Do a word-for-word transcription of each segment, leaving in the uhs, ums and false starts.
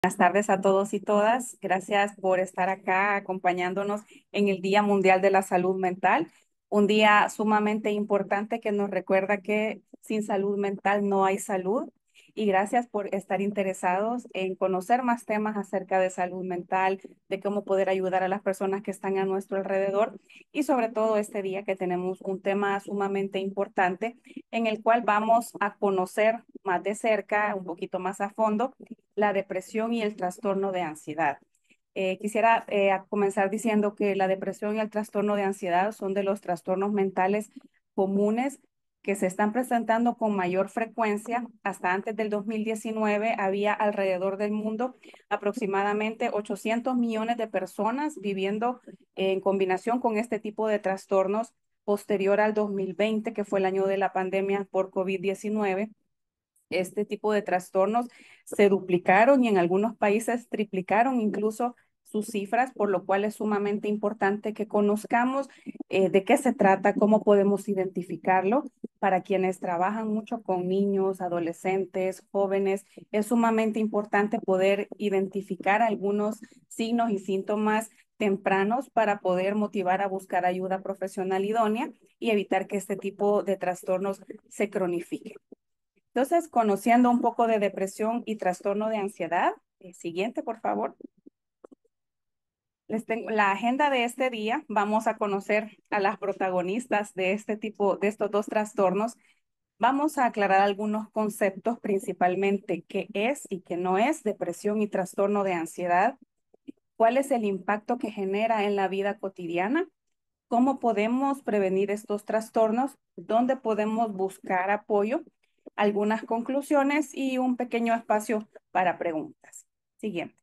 Buenas tardes a todos y todas. Gracias por estar acá acompañándonos en el Día Mundial de la Salud Mental, un día sumamente importante que nos recuerda que sin salud mental no hay salud. Y gracias por estar interesados en conocer más temas acerca de salud mental, de cómo poder ayudar a las personas que están a nuestro alrededor y sobre todo este día que tenemos un tema sumamente importante en el cual vamos a conocer más de cerca, un poquito más a fondo, la depresión y el trastorno de ansiedad. Eh, quisiera eh, comenzar diciendo que la depresión y el trastorno de ansiedad son de los trastornos mentales comunes que se están presentando con mayor frecuencia. Hasta antes del dos mil diecinueve había alrededor del mundo aproximadamente ochocientos millones de personas viviendo en combinación con este tipo de trastornos. Posterior al dos mil veinte, que fue el año de la pandemia por COVID diecinueve, este tipo de trastornos se duplicaron y en algunos países triplicaron incluso sus cifras, por lo cual es sumamente importante que conozcamos eh, de qué se trata, cómo podemos identificarlo. Para quienes trabajan mucho con niños, adolescentes, jóvenes, es sumamente importante poder identificar algunos signos y síntomas tempranos para poder motivar a buscar ayuda profesional idónea y evitar que este tipo de trastornos se cronifiquen. Entonces, conociendo un poco de depresión y trastorno de ansiedad, eh, siguiente, por favor. Les tengo la agenda de este día. Vamos a conocer a las protagonistas de este tipo, de estos dos trastornos. Vamos a aclarar algunos conceptos, principalmente qué es y qué no es depresión y trastorno de ansiedad, cuál es el impacto que genera en la vida cotidiana, cómo podemos prevenir estos trastornos, dónde podemos buscar apoyo, algunas conclusiones y un pequeño espacio para preguntas. Siguiente.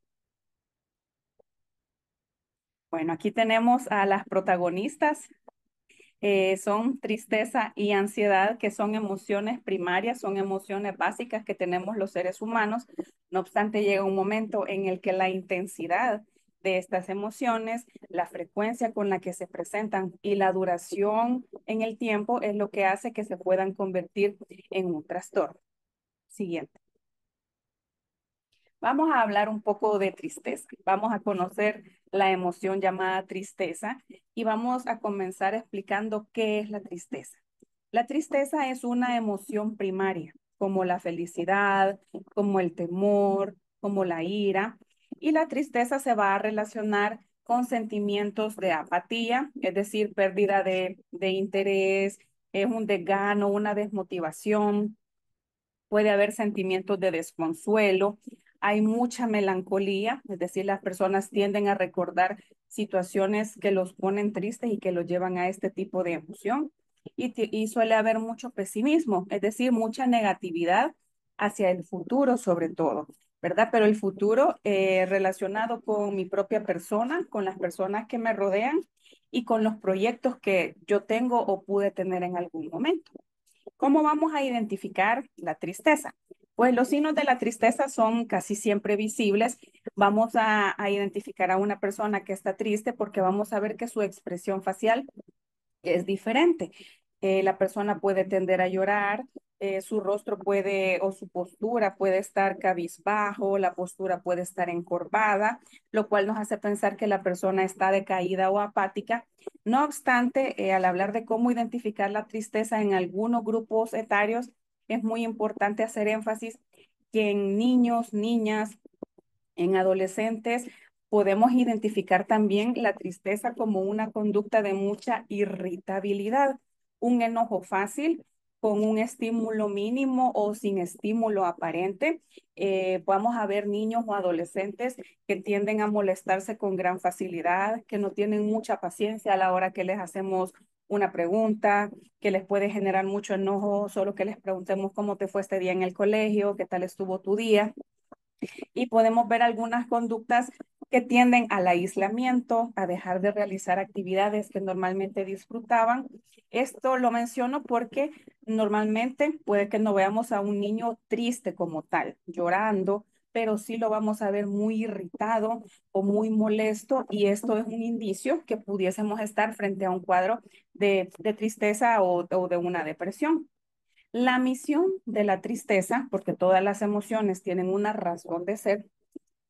Bueno, aquí tenemos a las protagonistas. Eh, son tristeza y ansiedad, que son emociones primarias, son emociones básicas que tenemos los seres humanos. No obstante, llega un momento en el que la intensidad de estas emociones, la frecuencia con la que se presentan y la duración en el tiempo es lo que hace que se puedan convertir en un trastorno. Siguiente. Vamos a hablar un poco de tristeza. Vamos a conocer la emoción llamada tristeza y vamos a comenzar explicando qué es la tristeza. La tristeza es una emoción primaria, como la felicidad, como el temor, como la ira. Y la tristeza se va a relacionar con sentimientos de apatía, es decir, pérdida de, de interés, es un desgano, una desmotivación. Puede haber sentimientos de desconsuelo, hay mucha melancolía, es decir, las personas tienden a recordar situaciones que los ponen tristes y que los llevan a este tipo de emoción. Y, y suele haber mucho pesimismo, es decir, mucha negatividad hacia el futuro sobre todo, ¿verdad? Pero el futuro eh, relacionado con mi propia persona, con las personas que me rodean y con los proyectos que yo tengo o pude tener en algún momento. ¿Cómo vamos a identificar la tristeza? Pues los signos de la tristeza son casi siempre visibles. Vamos a, a identificar a una persona que está triste porque vamos a ver que su expresión facial es diferente. Eh, la persona puede tender a llorar, eh, su rostro puede o su postura puede estar cabizbajo, la postura puede estar encorvada, lo cual nos hace pensar que la persona está decaída o apática. No obstante, eh, al hablar de cómo identificar la tristeza en algunos grupos etarios, es muy importante hacer énfasis que en niños, niñas, en adolescentes podemos identificar también la tristeza como una conducta de mucha irritabilidad, un enojo fácil con un estímulo mínimo o sin estímulo aparente. Eh, vamos a ver niños o adolescentes que tienden a molestarse con gran facilidad, que no tienen mucha paciencia a la hora que les hacemos una pregunta, que les puede generar mucho enojo solo que les preguntemos cómo te fue este día en el colegio, qué tal estuvo tu día, y podemos ver algunas conductas que tienden al aislamiento, a dejar de realizar actividades que normalmente disfrutaban. Esto lo menciono porque normalmente puede que no veamos a un niño triste como tal, llorando, pero sí lo vamos a ver muy irritado o muy molesto y esto es un indicio que pudiésemos estar frente a un cuadro de, de tristeza o, o de una depresión. La misión de la tristeza, porque todas las emociones tienen una razón de ser,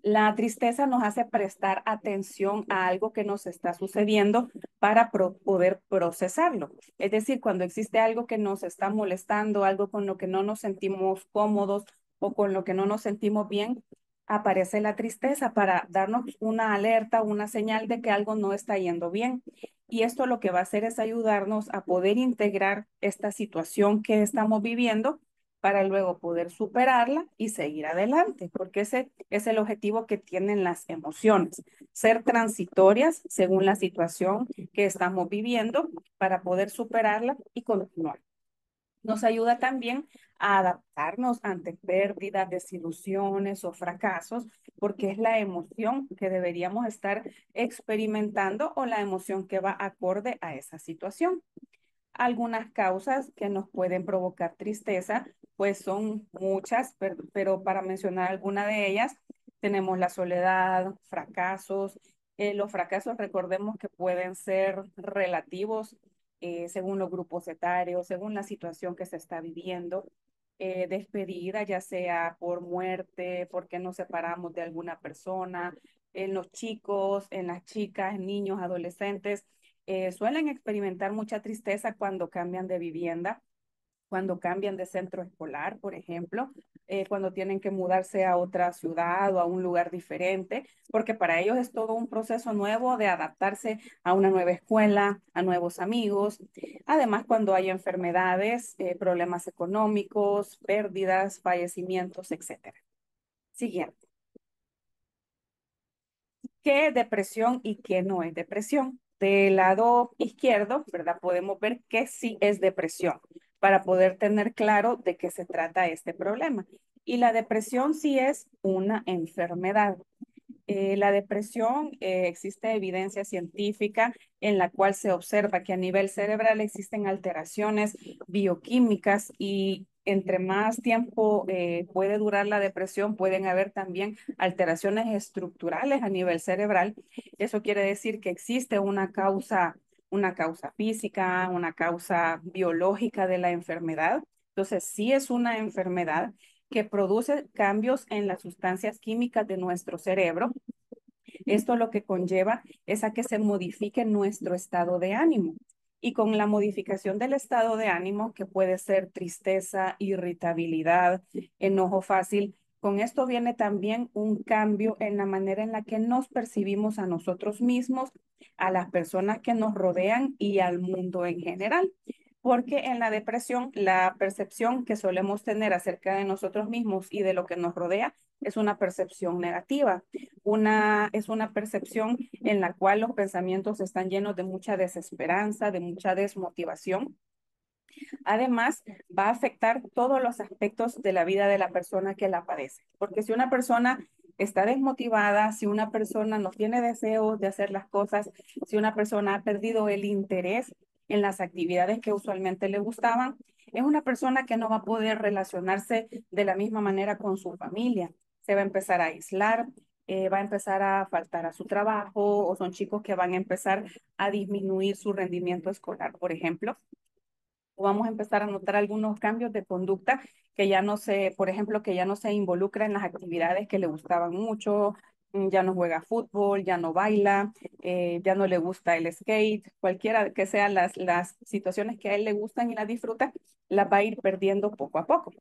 La tristeza nos hace prestar atención a algo que nos está sucediendo para pro- poder procesarlo. Es decir, cuando existe algo que nos está molestando, algo con lo que no nos sentimos cómodos o con lo que no nos sentimos bien, aparece la tristeza para darnos una alerta, una señal de que algo no está yendo bien. Y esto lo que va a hacer es ayudarnos a poder integrar esta situación que estamos viviendo para luego poder superarla y seguir adelante, porque ese es el objetivo que tienen las emociones, ser transitorias según la situación que estamos viviendo para poder superarla y continuar. Nos ayuda también a adaptarnos ante pérdidas, desilusiones o fracasos, porque es la emoción que deberíamos estar experimentando o la emoción que va acorde a esa situación. Algunas causas que nos pueden provocar tristeza, pues son muchas, pero, pero para mencionar alguna de ellas, tenemos la soledad, fracasos. Eh, los fracasos, recordemos que pueden ser relativos eh, según los grupos etarios, según la situación que se está viviendo. Eh, despedida, ya sea por muerte, porque nos separamos de alguna persona, en los chicos, en las chicas, niños, adolescentes eh, suelen experimentar mucha tristeza cuando cambian de vivienda, cuando cambian de centro escolar, por ejemplo, eh, cuando tienen que mudarse a otra ciudad o a un lugar diferente, porque para ellos es todo un proceso nuevo de adaptarse a una nueva escuela, a nuevos amigos. Además, cuando hay enfermedades, eh, problemas económicos, pérdidas, fallecimientos, etcétera. Siguiente. ¿Qué es depresión y qué no es depresión? Del lado izquierdo, ¿verdad? Podemos ver que sí es depresión para poder tener claro de qué se trata este problema. Y la depresión sí es una enfermedad. Eh, la depresión, eh, existe evidencia científica en la cual se observa que a nivel cerebral existen alteraciones bioquímicas y entre más tiempo eh, puede durar la depresión, pueden haber también alteraciones estructurales a nivel cerebral. Eso quiere decir que existe una causa, una causa física, una causa biológica de la enfermedad. Entonces, sí es una enfermedad que produce cambios en las sustancias químicas de nuestro cerebro. Esto lo que conlleva es a que se modifique nuestro estado de ánimo. Y con la modificación del estado de ánimo, que puede ser tristeza, irritabilidad, enojo fácil, con esto viene también un cambio en la manera en la que nos percibimos a nosotros mismos, a las personas que nos rodean y al mundo en general. Porque en la depresión, la percepción que solemos tener acerca de nosotros mismos y de lo que nos rodea es una percepción negativa. Una, es una percepción en la cual los pensamientos están llenos de mucha desesperanza, de mucha desmotivación. Además, va a afectar todos los aspectos de la vida de la persona que la padece. Porque si una persona está desmotivada, si una persona no tiene deseos de hacer las cosas, si una persona ha perdido el interés en las actividades que usualmente le gustaban, es una persona que no va a poder relacionarse de la misma manera con su familia. Se va a empezar a aislar, eh, va a empezar a faltar a su trabajo o son chicos que van a empezar a disminuir su rendimiento escolar, por ejemplo o vamos a empezar a notar algunos cambios de conducta que ya no se, por ejemplo, que ya no se involucra en las actividades que le gustaban mucho, mm, ya no juega fútbol, ya no baila, eh, ya no le gusta el skate, cualquiera que sean las, las situaciones que a él le gustan y las disfruta, las va a ir perdiendo poco a poco.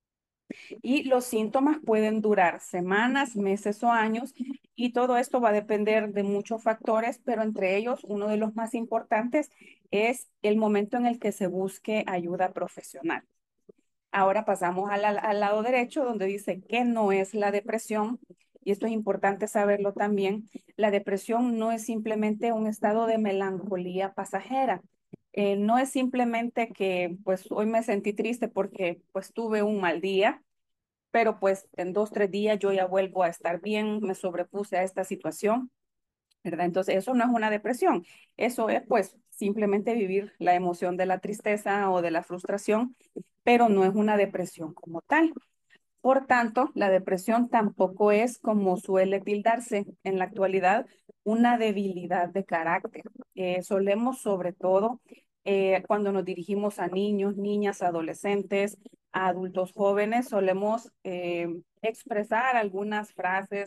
Y los síntomas pueden durar semanas, meses o años y todo esto va a depender de muchos factores, pero entre ellos uno de los más importantes es el momento en el que se busque ayuda profesional. Ahora pasamos al, al lado derecho donde dice que no es la depresión y esto es importante saberlo también. La depresión no es simplemente un estado de melancolía pasajera. Eh, no es simplemente que pues hoy me sentí triste porque pues tuve un mal día, pero pues en dos, tres días yo ya vuelvo a estar bien, me sobrepuse a esta situación, ¿verdad? Entonces eso no es una depresión, eso es pues simplemente vivir la emoción de la tristeza o de la frustración, pero no es una depresión como tal. Por tanto, la depresión tampoco es, como suele tildarse en la actualidad, una debilidad de carácter. Eh, solemos, sobre todo, eh, cuando nos dirigimos a niños, niñas, adolescentes, a adultos jóvenes, solemos eh, expresar algunas frases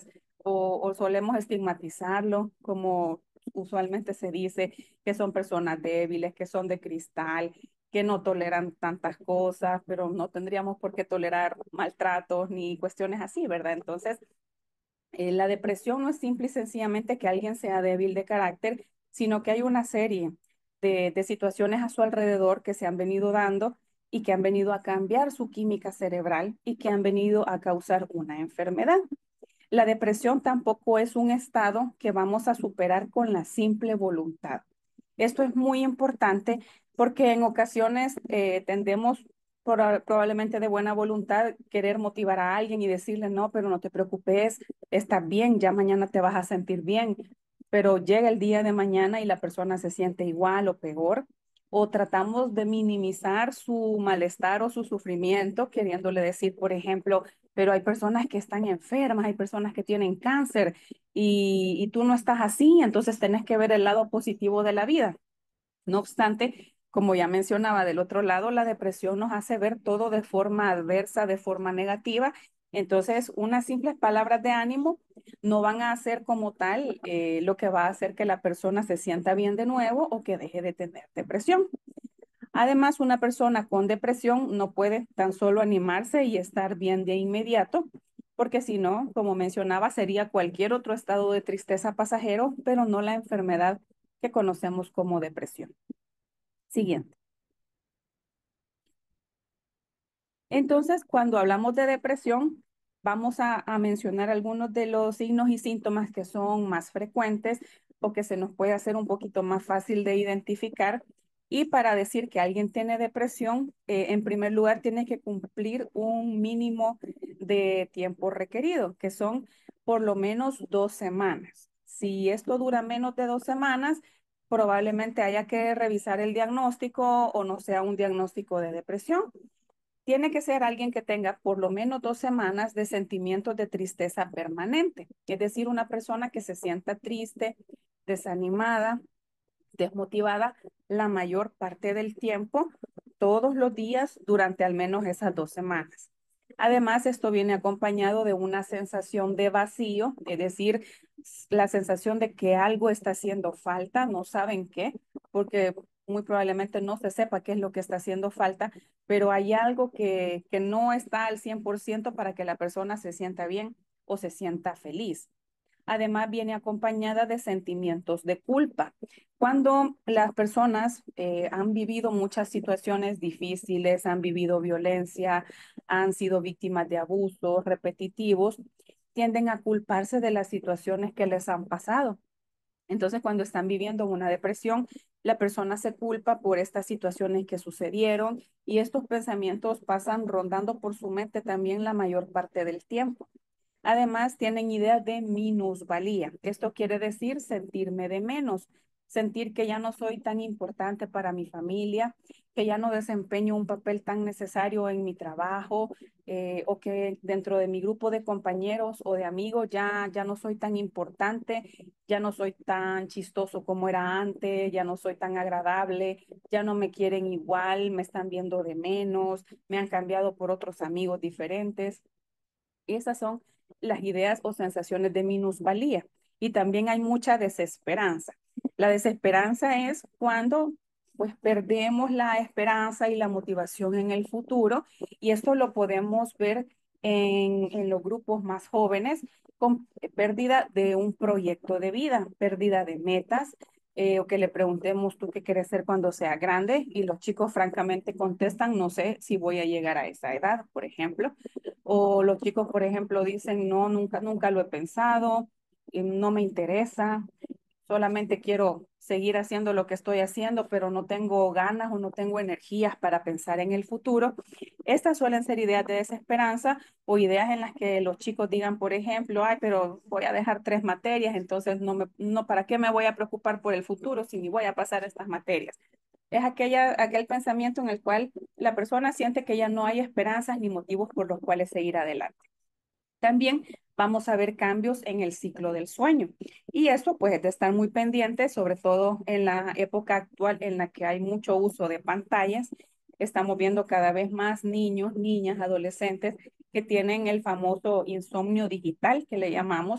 o, o solemos estigmatizarlo como usualmente se dice, que son personas débiles, que son de cristal, que no toleran tantas cosas, pero no tendríamos por qué tolerar maltratos ni cuestiones así, ¿verdad? Entonces, eh, la depresión no es simple y sencillamente que alguien sea débil de carácter, sino que hay una serie de, de situaciones a su alrededor que se han venido dando y que han venido a cambiar su química cerebral y que han venido a causar una enfermedad. La depresión tampoco es un estado que vamos a superar con la simple voluntad. Esto es muy importante porque en ocasiones eh, tendemos por- probablemente de buena voluntad querer motivar a alguien y decirle, no, pero no te preocupes, estás bien, ya mañana te vas a sentir bien. Pero llega el día de mañana y la persona se siente igual o peor, o tratamos de minimizar su malestar o su sufrimiento, queriéndole decir, por ejemplo, pero hay personas que están enfermas, hay personas que tienen cáncer y, y tú no estás así, entonces tenés que ver el lado positivo de la vida. No obstante, como ya mencionaba, del otro lado, la depresión nos hace ver todo de forma adversa, de forma negativa. Entonces, unas simples palabras de ánimo no van a hacer como tal eh, lo que va a hacer que la persona se sienta bien de nuevo o que deje de tener depresión. Además, una persona con depresión no puede tan solo animarse y estar bien de inmediato, porque si no, como mencionaba, sería cualquier otro estado de tristeza pasajero, pero no la enfermedad que conocemos como depresión. Siguiente. Entonces, cuando hablamos de depresión, vamos a, a mencionar algunos de los signos y síntomas que son más frecuentes o que se nos puede hacer un poquito más fácil de identificar. Y para decir que alguien tiene depresión, eh, en primer lugar, tiene que cumplir un mínimo de tiempo requerido, que son por lo menos dos semanas. Si esto dura menos de dos semanas, probablemente haya que revisar el diagnóstico o no sea un diagnóstico de depresión. Tiene que ser alguien que tenga por lo menos dos semanas de sentimientos de tristeza permanente, es decir, una persona que se sienta triste, desanimada, desmotivada la mayor parte del tiempo, todos los días durante al menos esas dos semanas. Además, esto viene acompañado de una sensación de vacío, es decir, la sensación de que algo está haciendo falta, no saben qué, porque muy probablemente no se sepa qué es lo que está haciendo falta, pero hay algo que, que no está al cien por ciento para que la persona se sienta bien o se sienta feliz. Además, viene acompañada de sentimientos de culpa. Cuando las personas eh, han vivido muchas situaciones difíciles, han vivido violencia, han sido víctimas de abusos repetitivos, tienden a culparse de las situaciones que les han pasado. Entonces, cuando están viviendo una depresión, la persona se culpa por estas situaciones que sucedieron y estos pensamientos pasan rondando por su mente también la mayor parte del tiempo. Además, tienen ideas de minusvalía. Esto quiere decir sentirme de menos, sentir que ya no soy tan importante para mi familia, que ya no desempeño un papel tan necesario en mi trabajo, eh, o que dentro de mi grupo de compañeros o de amigos ya, ya no soy tan importante, ya no soy tan chistoso como era antes, ya no soy tan agradable, ya no me quieren igual, me están viendo de menos, me han cambiado por otros amigos diferentes. Esas son las ideas o sensaciones de minusvalía. Y también hay mucha desesperanza. La desesperanza es cuando pues perdemos la esperanza y la motivación en el futuro y esto lo podemos ver en, en los grupos más jóvenes con pérdida de un proyecto de vida, pérdida de metas, eh, o que le preguntemos tú qué quieres ser cuando sea grande y los chicos francamente contestan, no sé si voy a llegar a esa edad, por ejemplo. O los chicos, por ejemplo, dicen, no, nunca, nunca lo he pensado, y no me interesa, solamente quiero seguir haciendo lo que estoy haciendo, pero no tengo ganas o no tengo energías para pensar en el futuro. Estas suelen ser ideas de desesperanza o ideas en las que los chicos digan, por ejemplo, ay, pero voy a dejar tres materias, entonces no me, no, ¿para qué me voy a preocupar por el futuro si ni voy a pasar estas materias? Es aquella, aquel pensamiento en el cual la persona siente que ya no hay esperanzas ni motivos por los cuales seguir adelante. También vamos a ver cambios en el ciclo del sueño. Y eso pues es de estar muy pendiente, sobre todo en la época actual en la que hay mucho uso de pantallas. Estamos viendo cada vez más niños, niñas, adolescentes que tienen el famoso insomnio digital que le llamamos,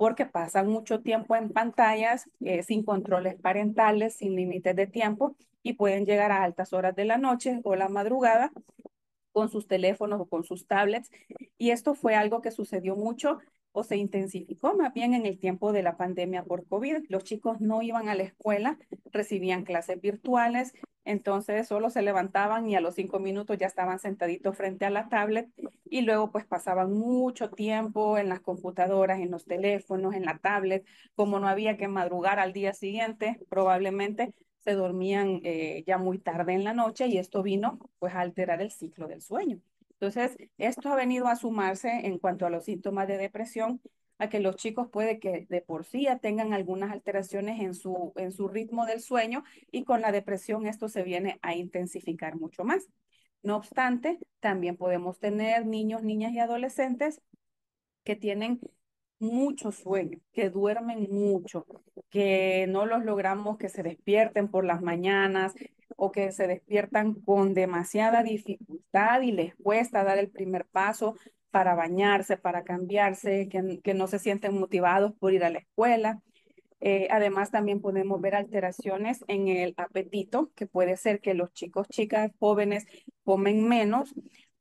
porque pasan mucho tiempo en pantallas, eh, sin controles parentales, sin límites de tiempo y pueden llegar a altas horas de la noche o la madrugada con sus teléfonos o con sus tablets. Y esto fue algo que sucedió mucho o se intensificó más bien en el tiempo de la pandemia por COVID. Los chicos no iban a la escuela, recibían clases virtuales, entonces solo se levantaban y a los cinco minutos ya estaban sentaditos frente a la tablet y luego pues pasaban mucho tiempo en las computadoras, en los teléfonos, en la tablet. Como no había que madrugar al día siguiente, probablemente se dormían eh, ya muy tarde en la noche y esto vino pues a alterar el ciclo del sueño. Entonces, esto ha venido a sumarse en cuanto a los síntomas de depresión, a que los chicos puede que de por sí ya tengan algunas alteraciones en su, en su ritmo del sueño y con la depresión esto se viene a intensificar mucho más. No obstante, también podemos tener niños, niñas y adolescentes que tienen mucho sueño, que duermen mucho, que no los logramos que se despierten por las mañanas o que se despiertan con demasiada dificultad y les cuesta dar el primer paso para bañarse, para cambiarse, que, que no se sienten motivados por ir a la escuela. Eh, además, también podemos ver alteraciones en el apetito, que puede ser que los chicos, chicas, jóvenes comen menos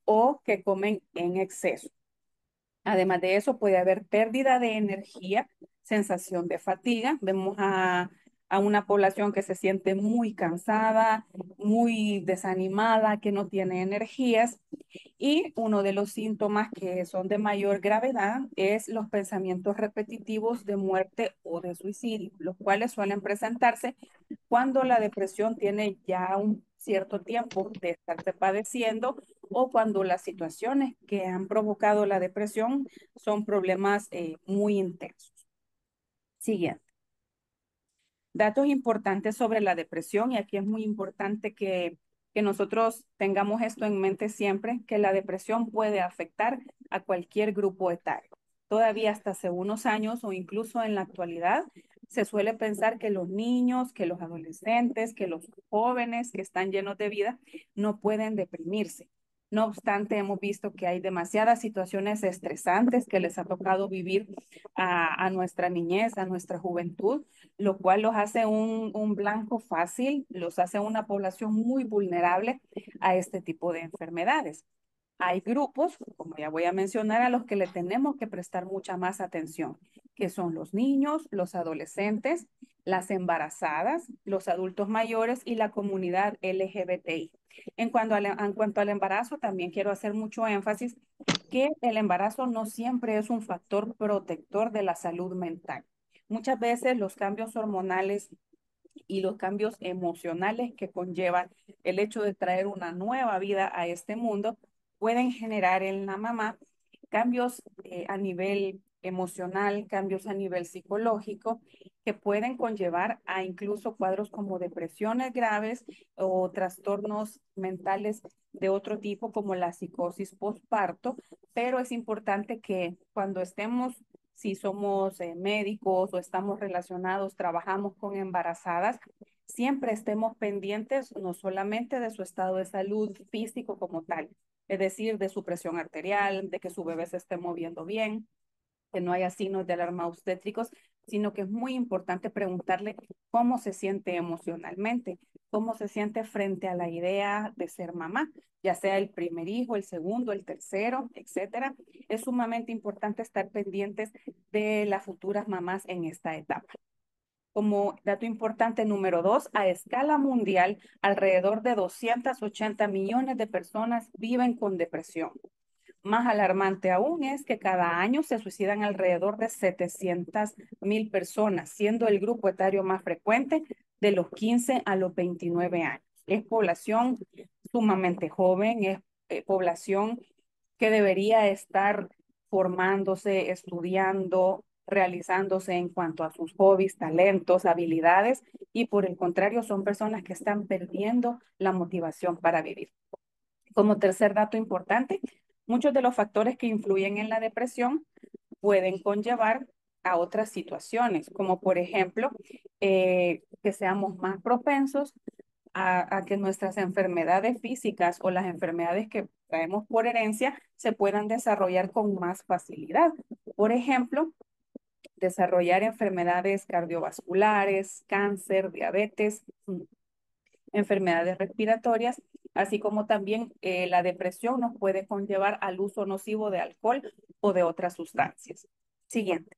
o que comen en exceso. Además de eso, puede haber pérdida de energía, sensación de fatiga. Vemos a, a una población que se siente muy cansada, muy desanimada, que no tiene energías. Y uno de los síntomas que son de mayor gravedad es los pensamientos repetitivos de muerte o de suicidio, los cuales suelen presentarse cuando la depresión tiene ya un cierto tiempo de estarse padeciendo o cuando las situaciones que han provocado la depresión son problemas eh, muy intensos. Siguiente. Datos importantes sobre la depresión, y aquí es muy importante que, que nosotros tengamos esto en mente siempre, que la depresión puede afectar a cualquier grupo etario. Todavía hasta hace unos años o incluso en la actualidad, se suele pensar que los niños, que los adolescentes, que los jóvenes que están llenos de vida no pueden deprimirse. No obstante, hemos visto que hay demasiadas situaciones estresantes que les ha tocado vivir a, a nuestra niñez, a nuestra juventud, lo cual los hace un, un blanco fácil, los hace una población muy vulnerable a este tipo de enfermedades. Hay grupos, como ya voy a mencionar, a los que le tenemos que prestar mucha más atención, que son los niños, los adolescentes, las embarazadas, los adultos mayores y la comunidad L G B T I. En cuanto al, en cuanto al embarazo, también quiero hacer mucho énfasis que el embarazo no siempre es un factor protector de la salud mental. Muchas veces los cambios hormonales y los cambios emocionales que conllevan el hecho de traer una nueva vida a este mundo pueden generar en la mamá cambios eh, a nivel emocional, cambios a nivel psicológico, que pueden conllevar a incluso cuadros como depresiones graves o trastornos mentales de otro tipo como la psicosis postparto, pero es importante que cuando estemos, si somos eh, médicos o estamos relacionados, trabajamos con embarazadas, siempre estemos pendientes no solamente de su estado de salud físico como tal, es decir, de su presión arterial, de que su bebé se esté moviendo bien, que no haya signos de alarma obstétricos, sino que es muy importante preguntarle cómo se siente emocionalmente, cómo se siente frente a la idea de ser mamá, ya sea el primer hijo, el segundo, el tercero, etcétera. Es sumamente importante estar pendientes de las futuras mamás en esta etapa. Como dato importante número dos, a escala mundial, alrededor de doscientos ochenta millones de personas viven con depresión. Más alarmante aún es que cada año se suicidan alrededor de setecientas mil personas, siendo el grupo etario más frecuente de los quince a los veintinueve años. Es población sumamente joven, es eh, población que debería estar formándose, estudiando, realizándose en cuanto a sus hobbies, talentos, habilidades, y por el contrario son personas que están perdiendo la motivación para vivir. Como tercer dato importante, muchos de los factores que influyen en la depresión pueden conllevar a otras situaciones, como por ejemplo, eh, que seamos más propensos a, a que nuestras enfermedades físicas o las enfermedades que traemos por herencia se puedan desarrollar con más facilidad. Por ejemplo, desarrollar enfermedades cardiovasculares, cáncer, diabetes, mm, enfermedades respiratorias, así como también eh, la depresión nos puede conllevar al uso nocivo de alcohol o de otras sustancias. Siguiente.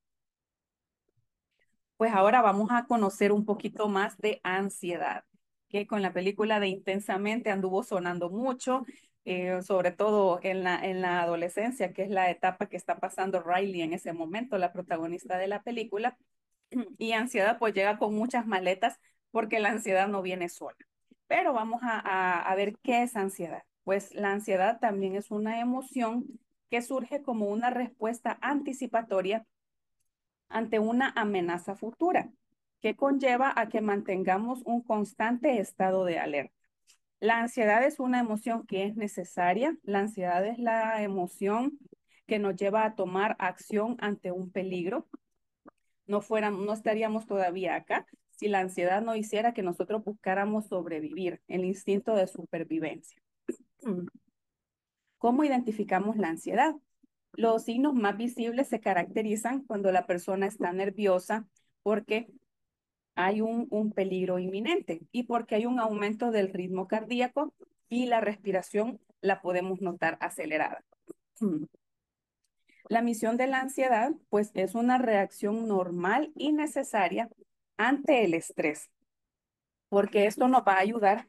Pues ahora vamos a conocer un poquito más de ansiedad, que con la película de Intensamente anduvo sonando mucho, eh, sobre todo en la, en la adolescencia, que es la etapa que está pasando Riley en ese momento, la protagonista de la película. Y ansiedad pues llega con muchas maletas porque la ansiedad no viene sola. Pero vamos a, a, a ver qué es ansiedad. Pues la ansiedad también es una emoción que surge como una respuesta anticipatoria ante una amenaza futura, que conlleva a que mantengamos un constante estado de alerta. La ansiedad es una emoción que es necesaria. La ansiedad es la emoción que nos lleva a tomar acción ante un peligro. No fuéramos, no estaríamos todavía acá si la ansiedad no hiciera que nosotros buscáramos sobrevivir, el instinto de supervivencia. ¿Cómo identificamos la ansiedad? Los signos más visibles se caracterizan cuando la persona está nerviosa porque hay un, un peligro inminente y porque hay un aumento del ritmo cardíaco y la respiración la podemos notar acelerada. La misión de la ansiedad, pues, es una reacción normal y necesaria ante el estrés, porque esto nos va a ayudar,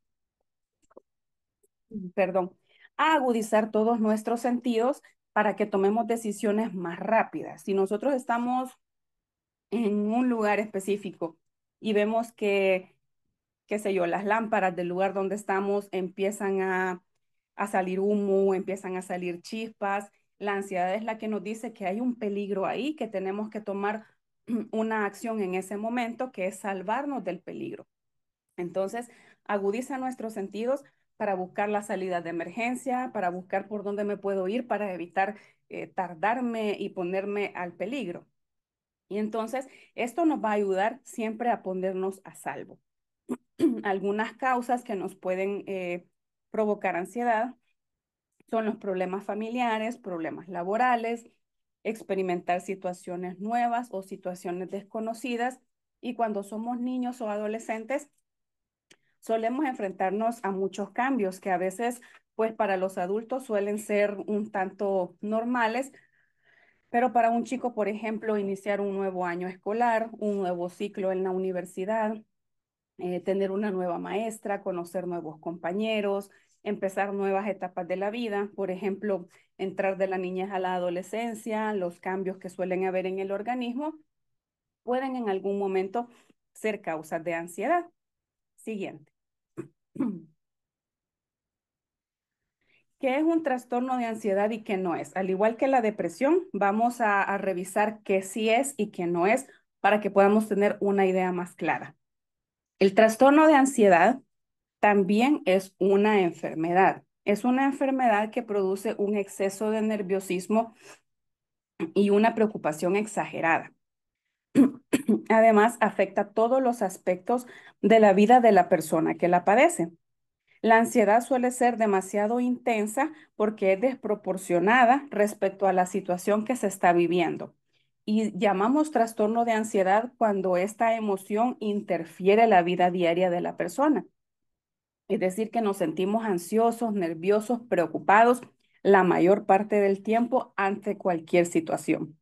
perdón, a agudizar todos nuestros sentidos para que tomemos decisiones más rápidas. Si nosotros estamos en un lugar específico y vemos que, qué sé yo, las lámparas del lugar donde estamos empiezan a, a salir humo, empiezan a salir chispas, la ansiedad es la que nos dice que hay un peligro ahí, que tenemos que tomar una acción en ese momento, que es salvarnos del peligro. Entonces, agudiza nuestros sentidos para buscar la salida de emergencia, para buscar por dónde me puedo ir para evitar eh, tardarme y ponerme al peligro. Y entonces, esto nos va a ayudar siempre a ponernos a salvo. Algunas causas que nos pueden eh, provocar ansiedad son los problemas familiares, problemas laborales, experimentar situaciones nuevas o situaciones desconocidas. Y cuando somos niños o adolescentes, solemos enfrentarnos a muchos cambios que a veces, pues para los adultos suelen ser un tanto normales, pero para un chico, por ejemplo, iniciar un nuevo año escolar, un nuevo ciclo en la universidad, eh, tener una nueva maestra, conocer nuevos compañeros, empezar nuevas etapas de la vida, por ejemplo, entrar de la niñez a la adolescencia, los cambios que suelen haber en el organismo, pueden en algún momento ser causas de ansiedad. Siguiente. ¿Qué es un trastorno de ansiedad y qué no es? Al igual que la depresión, vamos a, a revisar qué sí es y qué no es para que podamos tener una idea más clara. El trastorno de ansiedad también es una enfermedad. Es una enfermedad que produce un exceso de nerviosismo y una preocupación exagerada. Además, afecta todos los aspectos de la vida de la persona que la padece. La ansiedad suele ser demasiado intensa porque es desproporcionada respecto a la situación que se está viviendo. Y llamamos trastorno de ansiedad cuando esta emoción interfiere en la vida diaria de la persona. Es decir, que nos sentimos ansiosos, nerviosos, preocupados la mayor parte del tiempo ante cualquier situación.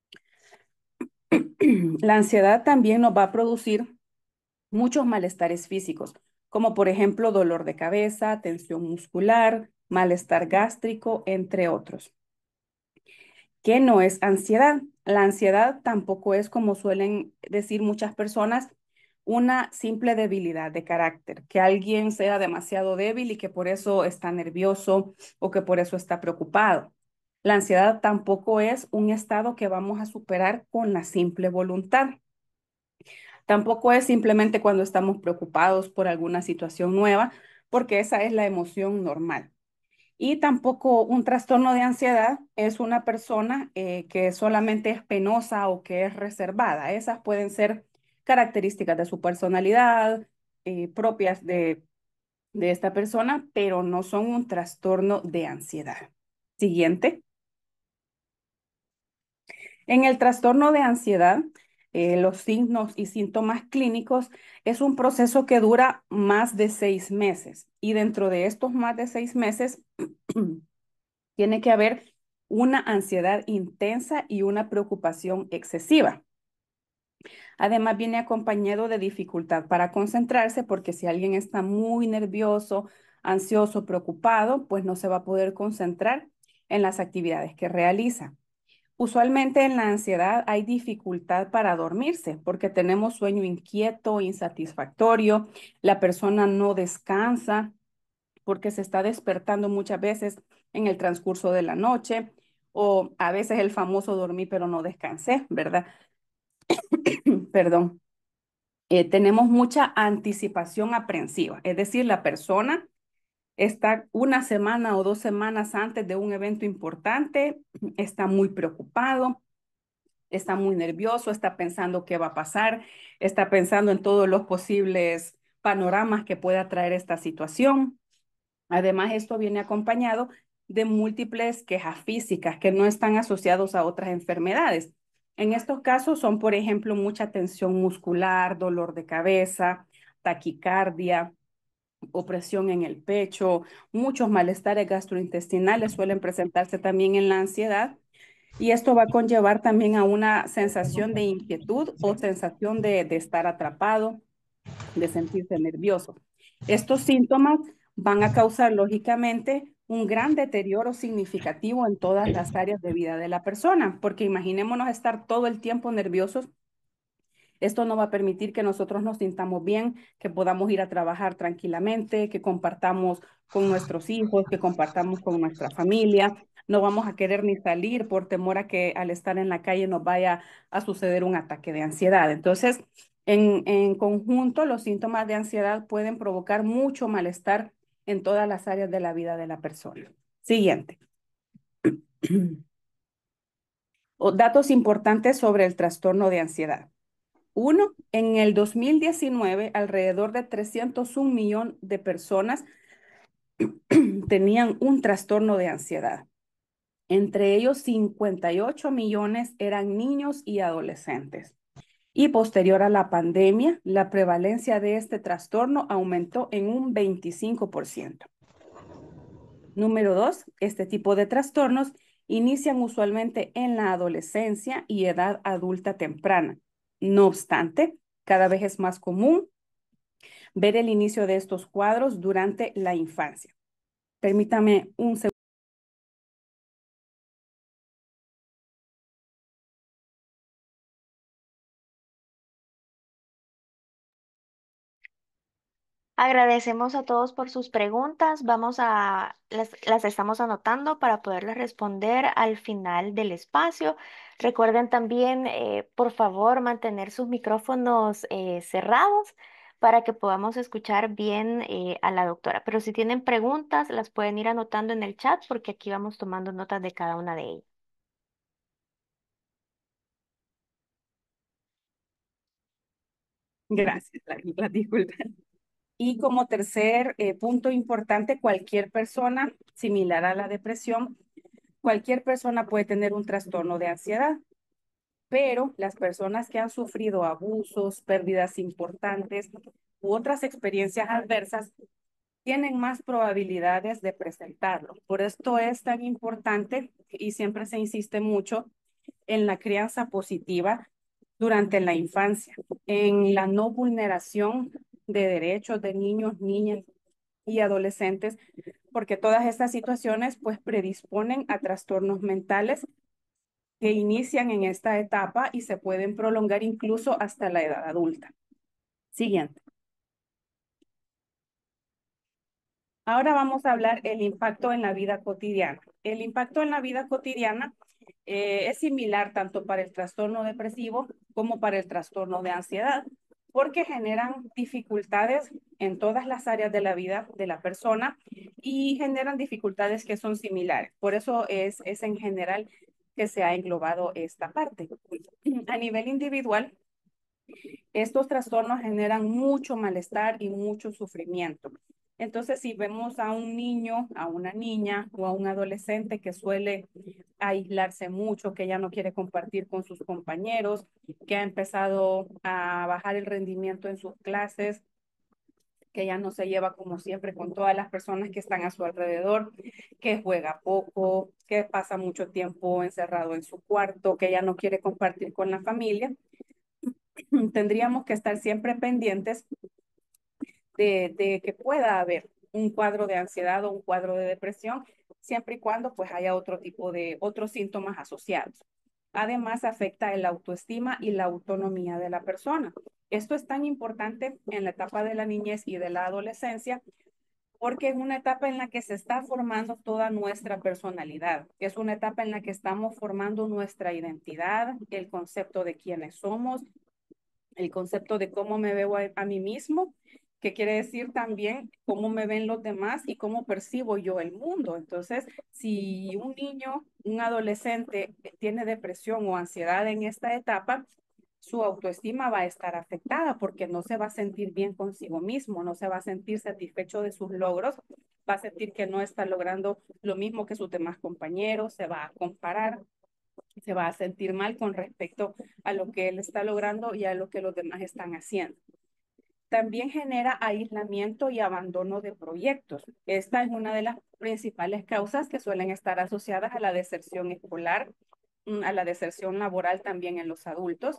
La ansiedad también nos va a producir muchos malestares físicos, como por ejemplo dolor de cabeza, tensión muscular, malestar gástrico, entre otros. ¿Qué no es ansiedad? La ansiedad tampoco es, como suelen decir muchas personas, una simple debilidad de carácter, que alguien sea demasiado débil y que por eso está nervioso o que por eso está preocupado. La ansiedad tampoco es un estado que vamos a superar con la simple voluntad. Tampoco es simplemente cuando estamos preocupados por alguna situación nueva, porque esa es la emoción normal. Y tampoco un trastorno de ansiedad es una persona eh, que solamente es penosa o que es reservada. Esas pueden ser características de su personalidad, eh, propias de, de esta persona, pero no son un trastorno de ansiedad. Siguiente. En el trastorno de ansiedad, eh, los signos y síntomas clínicos es un proceso que dura más de seis meses y dentro de estos más de seis meses tiene que haber una ansiedad intensa y una preocupación excesiva. Además, viene acompañado de dificultad para concentrarse porque si alguien está muy nervioso, ansioso, preocupado, pues no se va a poder concentrar en las actividades que realiza. Usualmente en la ansiedad hay dificultad para dormirse porque tenemos sueño inquieto, insatisfactorio, la persona no descansa porque se está despertando muchas veces en el transcurso de la noche o a veces el famoso dormí pero no descansé, ¿verdad? Perdón. Eh, tenemos mucha anticipación aprensiva, es decir, la persona está una semana o dos semanas antes de un evento importante, está muy preocupado, está muy nervioso, está pensando qué va a pasar, está pensando en todos los posibles panoramas que pueda traer esta situación. Además, esto viene acompañado de múltiples quejas físicas que no están asociados a otras enfermedades. En estos casos son, por ejemplo, mucha tensión muscular, dolor de cabeza, taquicardia, opresión en el pecho, muchos malestares gastrointestinales suelen presentarse también en la ansiedad y esto va a conllevar también a una sensación de inquietud o sensación de, de estar atrapado, de sentirse nervioso. Estos síntomas van a causar, lógicamente, un gran deterioro significativo en todas las áreas de vida de la persona, porque imaginémonos estar todo el tiempo nerviosos. Esto no va a permitir que nosotros nos sintamos bien, que podamos ir a trabajar tranquilamente, que compartamos con nuestros hijos, que compartamos con nuestra familia. No vamos a querer ni salir por temor a que al estar en la calle nos vaya a suceder un ataque de ansiedad. Entonces, en, en conjunto, los síntomas de ansiedad pueden provocar mucho malestar en todas las áreas de la vida de la persona. Siguiente. O datos importantes sobre el trastorno de ansiedad. Uno, en el dos mil diecinueve, alrededor de trescientos un millones de personas tenían un trastorno de ansiedad. Entre ellos, cincuenta y ocho millones eran niños y adolescentes. Y posterior a la pandemia, la prevalencia de este trastorno aumentó en un veinticinco por ciento. Número dos, este tipo de trastornos inician usualmente en la adolescencia y edad adulta temprana. No obstante, cada vez es más común ver el inicio de estos cuadros durante la infancia. Permítame un segundo. Agradecemos a todos por sus preguntas. Vamos a, las, las estamos anotando para poderles responder al final del espacio. Recuerden también, eh, por favor, mantener sus micrófonos eh, cerrados para que podamos escuchar bien eh, a la doctora. Pero si tienen preguntas, las pueden ir anotando en el chat porque aquí vamos tomando notas de cada una de ellas. Gracias, la, la disculpa. Y como tercer eh, punto importante, cualquier persona similar a la depresión, cualquier persona puede tener un trastorno de ansiedad, pero las personas que han sufrido abusos, pérdidas importantes u otras experiencias adversas tienen más probabilidades de presentarlo. Por esto es tan importante y siempre se insiste mucho en la crianza positiva durante la infancia, en la no vulneración de derechos de niños, niñas y adolescentes, porque todas estas situaciones pues predisponen a trastornos mentales que inician en esta etapa y se pueden prolongar incluso hasta la edad adulta. Siguiente. Ahora vamos a hablar el impacto en la vida cotidiana. El impacto en la vida cotidiana eh, es similar tanto para el trastorno depresivo como para el trastorno de ansiedad, porque generan dificultades en todas las áreas de la vida de la persona y generan dificultades que son similares. Por eso es, es en general que se ha englobado esta parte. A nivel individual, estos trastornos generan mucho malestar y mucho sufrimiento. Entonces, si vemos a un niño, a una niña o a un adolescente que suele a aislarse mucho, que ya no quiere compartir con sus compañeros, que ha empezado a bajar el rendimiento en sus clases, que ya no se lleva como siempre con todas las personas que están a su alrededor, que juega poco, que pasa mucho tiempo encerrado en su cuarto, que ya no quiere compartir con la familia. Tendríamos que estar siempre pendientes de, de que pueda haber un cuadro de ansiedad o un cuadro de depresión, siempre y cuando pues haya otro tipo de otros síntomas asociados. Además, afecta el autoestima y la autonomía de la persona. Esto es tan importante en la etapa de la niñez y de la adolescencia porque es una etapa en la que se está formando toda nuestra personalidad. Es una etapa en la que estamos formando nuestra identidad, el concepto de quiénes somos, el concepto de cómo me veo a, a mí mismo, que quiere decir también cómo me ven los demás y cómo percibo yo el mundo. Entonces, si un niño, un adolescente tiene depresión o ansiedad en esta etapa, su autoestima va a estar afectada porque no se va a sentir bien consigo mismo, no se va a sentir satisfecho de sus logros, va a sentir que no está logrando lo mismo que sus demás compañeros, se va a comparar, se va a sentir mal con respecto a lo que él está logrando y a lo que los demás están haciendo. También genera aislamiento y abandono de proyectos. Esta es una de las principales causas que suelen estar asociadas a la deserción escolar, mm, a la deserción laboral también en los adultos,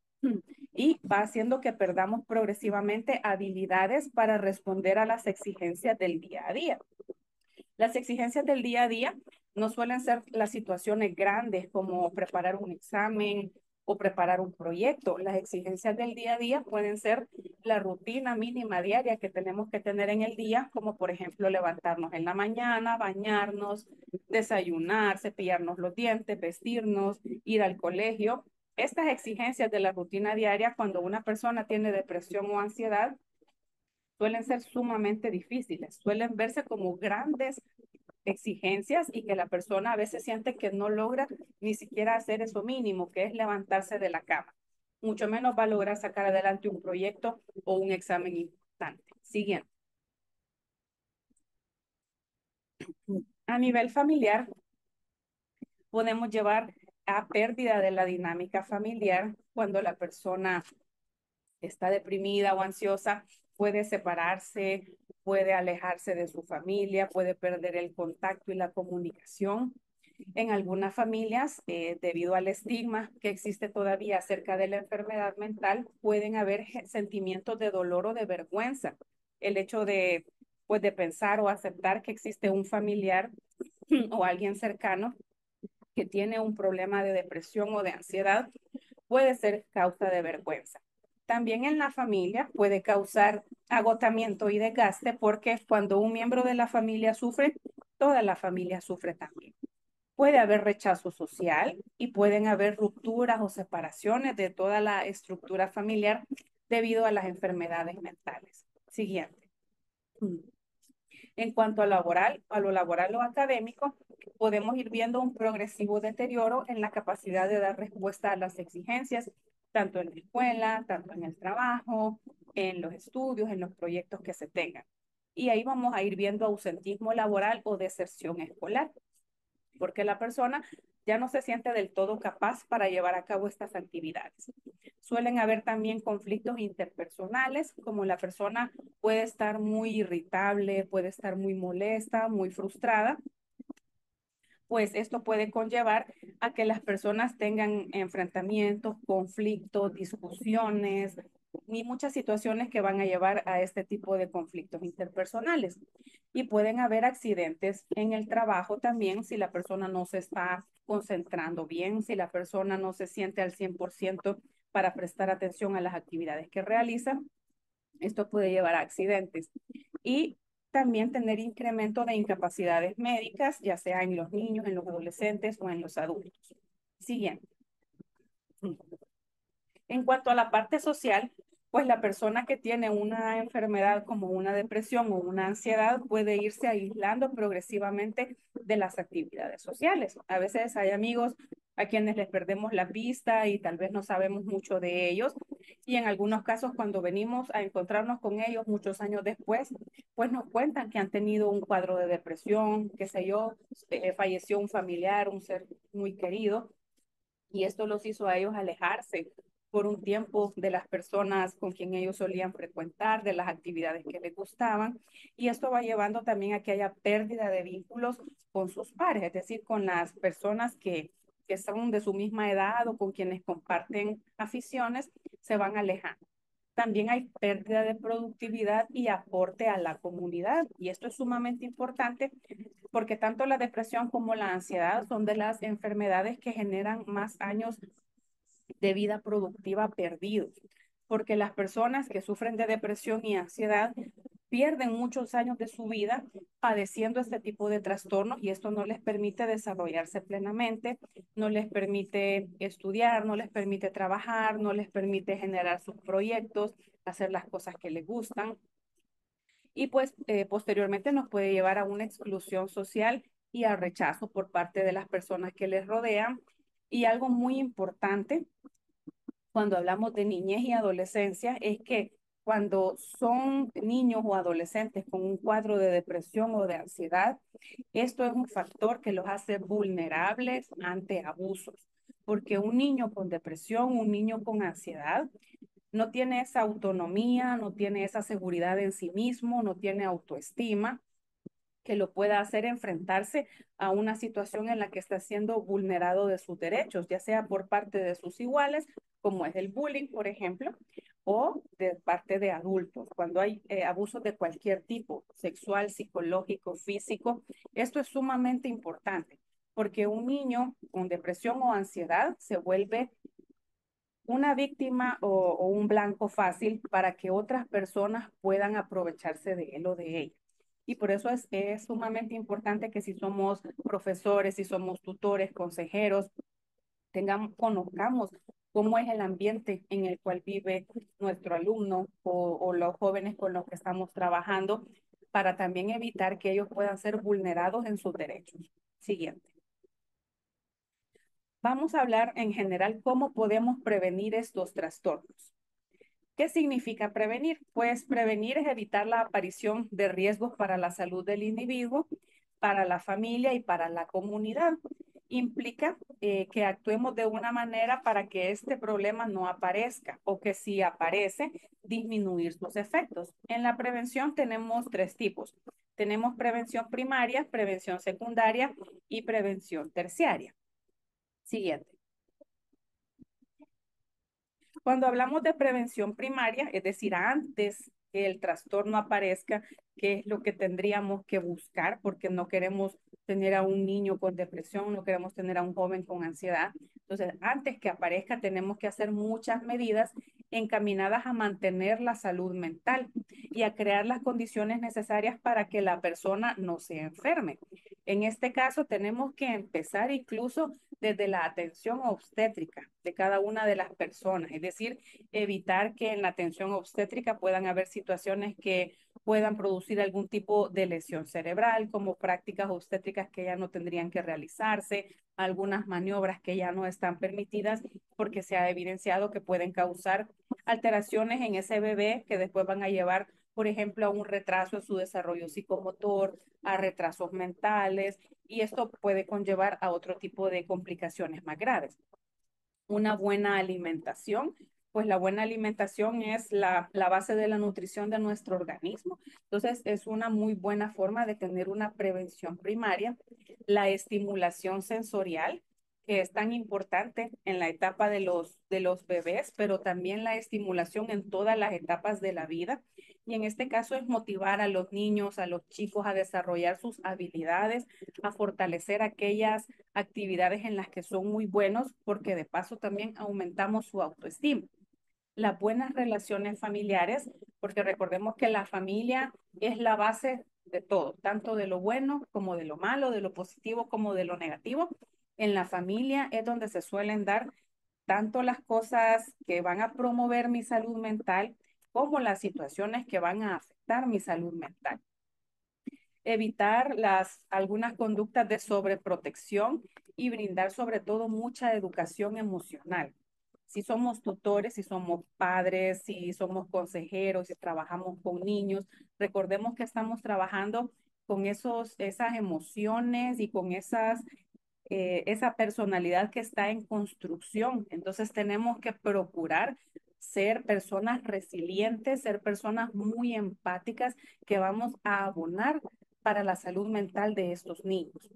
y va haciendo que perdamos progresivamente habilidades para responder a las exigencias del día a día. Las exigencias del día a día no suelen ser las situaciones grandes como preparar un examen o preparar un proyecto. Las exigencias del día a día pueden ser la rutina mínima diaria que tenemos que tener en el día, como por ejemplo levantarnos en la mañana, bañarnos, desayunar, cepillarnos los dientes, vestirnos, ir al colegio. Estas exigencias de la rutina diaria, cuando una persona tiene depresión o ansiedad, suelen ser sumamente difíciles, suelen verse como grandes exigencias y que la persona a veces siente que no logra ni siquiera hacer eso mínimo, que es levantarse de la cama. Mucho menos va a lograr sacar adelante un proyecto o un examen importante. Siguiente. A nivel familiar, podemos llevar a pérdida de la dinámica familiar cuando la persona está deprimida o ansiosa, puede separarse, puede alejarse de su familia, puede perder el contacto y la comunicación. En algunas familias, eh, debido al estigma que existe todavía acerca de la enfermedad mental, pueden haber sentimientos de dolor o de vergüenza. El hecho de, pues, de pensar o aceptar que existe un familiar o alguien cercano que tiene un problema de depresión o de ansiedad puede ser causa de vergüenza. También en la familia puede causar agotamiento y desgaste porque cuando un miembro de la familia sufre, toda la familia sufre también. Puede haber rechazo social y pueden haber rupturas o separaciones de toda la estructura familiar debido a las enfermedades mentales. Siguiente. En cuanto a laboral, a lo laboral o académico, podemos ir viendo un progresivo deterioro en la capacidad de dar respuesta a las exigencias, tanto en la escuela, tanto en el trabajo, en los estudios, en los proyectos que se tengan. Y ahí vamos a ir viendo ausentismo laboral o deserción escolar, porque la persona ya no se siente del todo capaz para llevar a cabo estas actividades. Suelen haber también conflictos interpersonales, como la persona puede estar muy irritable, puede estar muy molesta, muy frustrada, pues esto puede conllevar a que las personas tengan enfrentamientos, conflictos, discusiones y muchas situaciones que van a llevar a este tipo de conflictos interpersonales. Y pueden haber accidentes en el trabajo también si la persona no se está concentrando bien, si la persona no se siente al cien por ciento para prestar atención a las actividades que realiza. Esto puede llevar a accidentes. Y también tener incremento de incapacidades médicas, ya sea en los niños, en los adolescentes o en los adultos. Siguiente. En cuanto a la parte social, pues la persona que tiene una enfermedad como una depresión o una ansiedad puede irse aislando progresivamente de las actividades sociales. A veces hay amigos a quienes les perdemos la vista y tal vez no sabemos mucho de ellos. Y en algunos casos, cuando venimos a encontrarnos con ellos muchos años después, pues nos cuentan que han tenido un cuadro de depresión, qué sé yo, eh, falleció un familiar, un ser muy querido, y esto los hizo a ellos alejarse por un tiempo de las personas con quien ellos solían frecuentar, de las actividades que les gustaban, y esto va llevando también a que haya pérdida de vínculos con sus pares, es decir, con las personas que, que son de su misma edad o con quienes comparten aficiones, se van alejando. También hay pérdida de productividad y aporte a la comunidad. Y esto es sumamente importante porque tanto la depresión como la ansiedad son de las enfermedades que generan más años de vida productiva perdidos. Porque las personas que sufren de depresión y ansiedad pierden muchos años de su vida padeciendo este tipo de trastornos y esto no les permite desarrollarse plenamente, no les permite estudiar, no les permite trabajar, no les permite generar sus proyectos, hacer las cosas que les gustan y pues eh, posteriormente nos puede llevar a una exclusión social y al rechazo por parte de las personas que les rodean. Y algo muy importante cuando hablamos de niñez y adolescencia es que cuando son niños o adolescentes con un cuadro de depresión o de ansiedad, esto es un factor que los hace vulnerables ante abusos, porque un niño con depresión, un niño con ansiedad, no tiene esa autonomía, no tiene esa seguridad en sí mismo, no tiene autoestima que lo pueda hacer enfrentarse a una situación en la que está siendo vulnerado de sus derechos, ya sea por parte de sus iguales, como es el bullying, por ejemplo, o de parte de adultos, cuando hay eh, abusos de cualquier tipo, sexual, psicológico, físico. Esto es sumamente importante, porque un niño con depresión o ansiedad se vuelve una víctima o, o un blanco fácil para que otras personas puedan aprovecharse de él o de ella. Y por eso es, es sumamente importante que si somos profesores, si somos tutores, consejeros, tengamos, conozcamos cómo es el ambiente en el cual vive nuestro alumno o, o los jóvenes con los que estamos trabajando para también evitar que ellos puedan ser vulnerados en sus derechos. Siguiente. Vamos a hablar en general cómo podemos prevenir estos trastornos. ¿Qué significa prevenir? Pues prevenir es evitar la aparición de riesgos para la salud del individuo, para la familia y para la comunidad. Implica eh, que actuemos de una manera para que este problema no aparezca o que si aparece, disminuir sus efectos. En la prevención tenemos tres tipos. Tenemos prevención primaria, prevención secundaria y prevención terciaria. Siguiente. Cuando hablamos de prevención primaria, es decir, antes que el trastorno aparezca, ¿qué es lo que tendríamos que buscar? Porque no queremos tener a un niño con depresión, no queremos tener a un joven con ansiedad. Entonces, antes que aparezca, tenemos que hacer muchas medidas encaminadas a mantener la salud mental y a crear las condiciones necesarias para que la persona no se enferme. En este caso, tenemos que empezar incluso desde la atención obstétrica de cada una de las personas, es decir, evitar que en la atención obstétrica puedan haber situaciones que puedan producir algún tipo de lesión cerebral, como prácticas obstétricas que ya no tendrían que realizarse, algunas maniobras que ya no están permitidas porque se ha evidenciado que pueden causar alteraciones en ese bebé que después van a llevar, por ejemplo, a un retraso en su desarrollo psicomotor, a retrasos mentales, y esto puede conllevar a otro tipo de complicaciones más graves. Una buena alimentación, pues la buena alimentación es la, la base de la nutrición de nuestro organismo. Entonces, es una muy buena forma de tener una prevención primaria. La estimulación sensorial, que es tan importante en la etapa de los, de los bebés, pero también la estimulación en todas las etapas de la vida. Y en este caso es motivar a los niños, a los chicos a desarrollar sus habilidades, a fortalecer aquellas actividades en las que son muy buenos, porque de paso también aumentamos su autoestima. Las buenas relaciones familiares, porque recordemos que la familia es la base de todo, tanto de lo bueno como de lo malo, de lo positivo como de lo negativo. En la familia es donde se suelen dar tanto las cosas que van a promover mi salud mental como las situaciones que van a afectar mi salud mental. evitar las, algunas conductas de sobreprotección y brindar sobre todo mucha educación emocional. Si somos tutores, si somos padres, si somos consejeros, si trabajamos con niños, recordemos que estamos trabajando con esos, esas emociones y con esas, eh, esa personalidad que está en construcción. Entonces tenemos que procurar ser personas resilientes, ser personas muy empáticas que vamos a abonar para la salud mental de estos niños.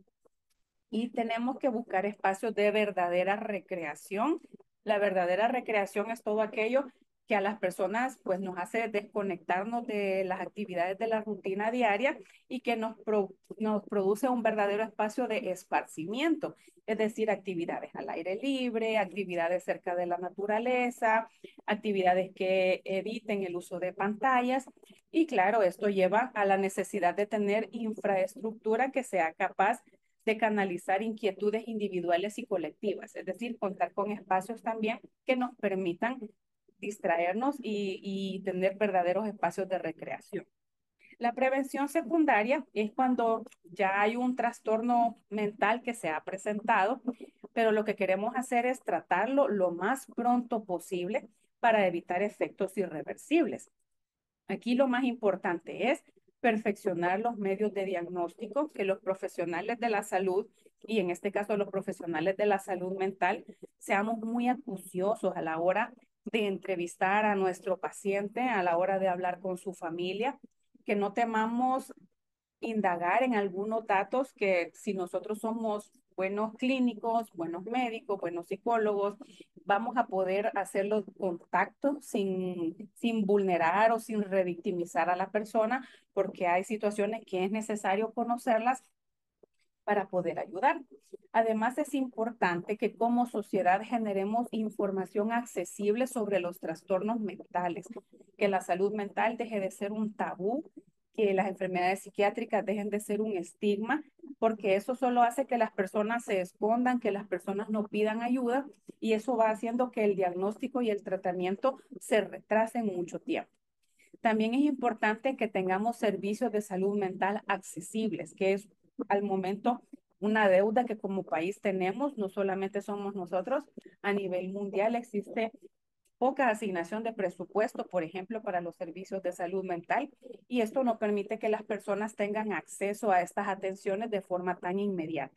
Y tenemos que buscar espacios de verdadera recreación. La verdadera recreación es todo aquello que a las personas pues nos hace desconectarnos de las actividades de la rutina diaria y que nos, pro, nos produce un verdadero espacio de esparcimiento, es decir, actividades al aire libre, actividades cerca de la naturaleza, actividades que eviten el uso de pantallas y claro, esto lleva a la necesidad de tener infraestructura que sea capaz de canalizar inquietudes individuales y colectivas, es decir, contar con espacios también que nos permitan distraernos y, y tener verdaderos espacios de recreación. La prevención secundaria es cuando ya hay un trastorno mental que se ha presentado, pero lo que queremos hacer es tratarlo lo más pronto posible para evitar efectos irreversibles. Aquí lo más importante es perfeccionar los medios de diagnóstico, que los profesionales de la salud, y en este caso los profesionales de la salud mental, seamos muy acuciosos a la hora de entrevistar a nuestro paciente, a la hora de hablar con su familia, que no temamos indagar en algunos datos que si nosotros somos buenos clínicos, buenos médicos, buenos psicólogos, vamos a poder hacer los contactos sin, sin vulnerar o sin revictimizar a la persona, porque hay situaciones que es necesario conocerlas para poder ayudar. Además, es importante que como sociedad generemos información accesible sobre los trastornos mentales, que la salud mental deje de ser un tabú, que las enfermedades psiquiátricas dejen de ser un estigma, porque eso solo hace que las personas se escondan, que las personas no pidan ayuda y eso va haciendo que el diagnóstico y el tratamiento se retrasen mucho tiempo. También es importante que tengamos servicios de salud mental accesibles, que es al momento una deuda que como país tenemos, no solamente somos nosotros, a nivel mundial existe poca asignación de presupuesto, por ejemplo, para los servicios de salud mental, y esto no permite que las personas tengan acceso a estas atenciones de forma tan inmediata.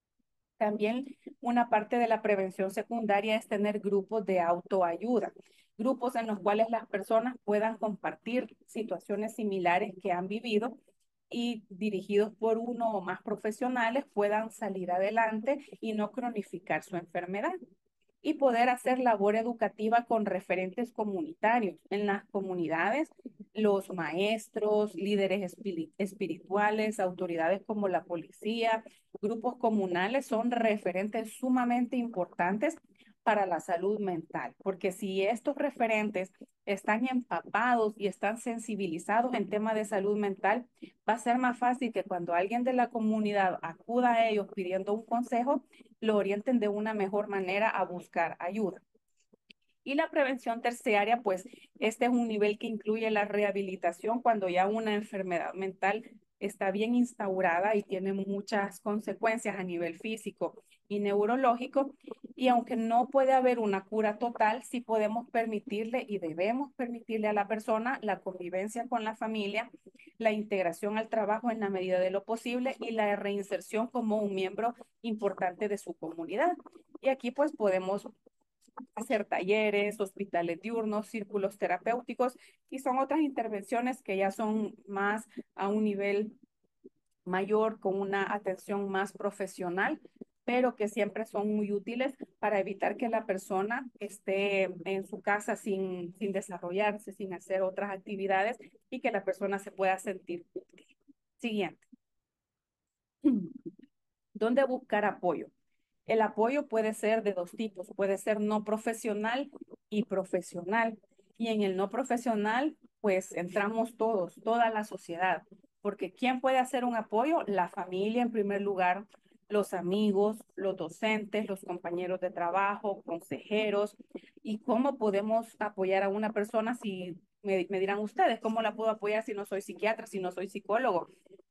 También una parte de la prevención secundaria es tener grupos de autoayuda, grupos en los cuales las personas puedan compartir situaciones similares que han vivido y dirigidos por uno o más profesionales puedan salir adelante y no cronificar su enfermedad y poder hacer labor educativa con referentes comunitarios. En las comunidades, los maestros, líderes espirituales, autoridades como la policía, grupos comunales son referentes sumamente importantes para la salud mental, porque si estos referentes están empapados y están sensibilizados en temas de salud mental, va a ser más fácil que cuando alguien de la comunidad acuda a ellos pidiendo un consejo, lo orienten de una mejor manera a buscar ayuda. Y la prevención terciaria, pues este es un nivel que incluye la rehabilitación cuando ya una enfermedad mental está bien instaurada y tiene muchas consecuencias a nivel físico y neurológico. Y aunque no puede haber una cura total, sí podemos permitirle y debemos permitirle a la persona la convivencia con la familia, la integración al trabajo en la medida de lo posible y la reinserción como un miembro importante de su comunidad. Y aquí pues podemos hacer talleres, hospitales diurnos, círculos terapéuticos y son otras intervenciones que ya son más a un nivel mayor con una atención más profesional, pero que siempre son muy útiles para evitar que la persona esté en su casa sin, sin desarrollarse, sin hacer otras actividades y que la persona se pueda sentir útil. Siguiente. ¿Dónde buscar apoyo? El apoyo puede ser de dos tipos, puede ser no profesional y profesional. Y en el no profesional, pues entramos todos, toda la sociedad, porque ¿quién puede hacer un apoyo? La familia en primer lugar, los amigos, los docentes, los compañeros de trabajo, consejeros. ¿Y cómo podemos apoyar a una persona si me, me dirán ustedes, cómo la puedo apoyar si no soy psiquiatra, si no soy psicólogo?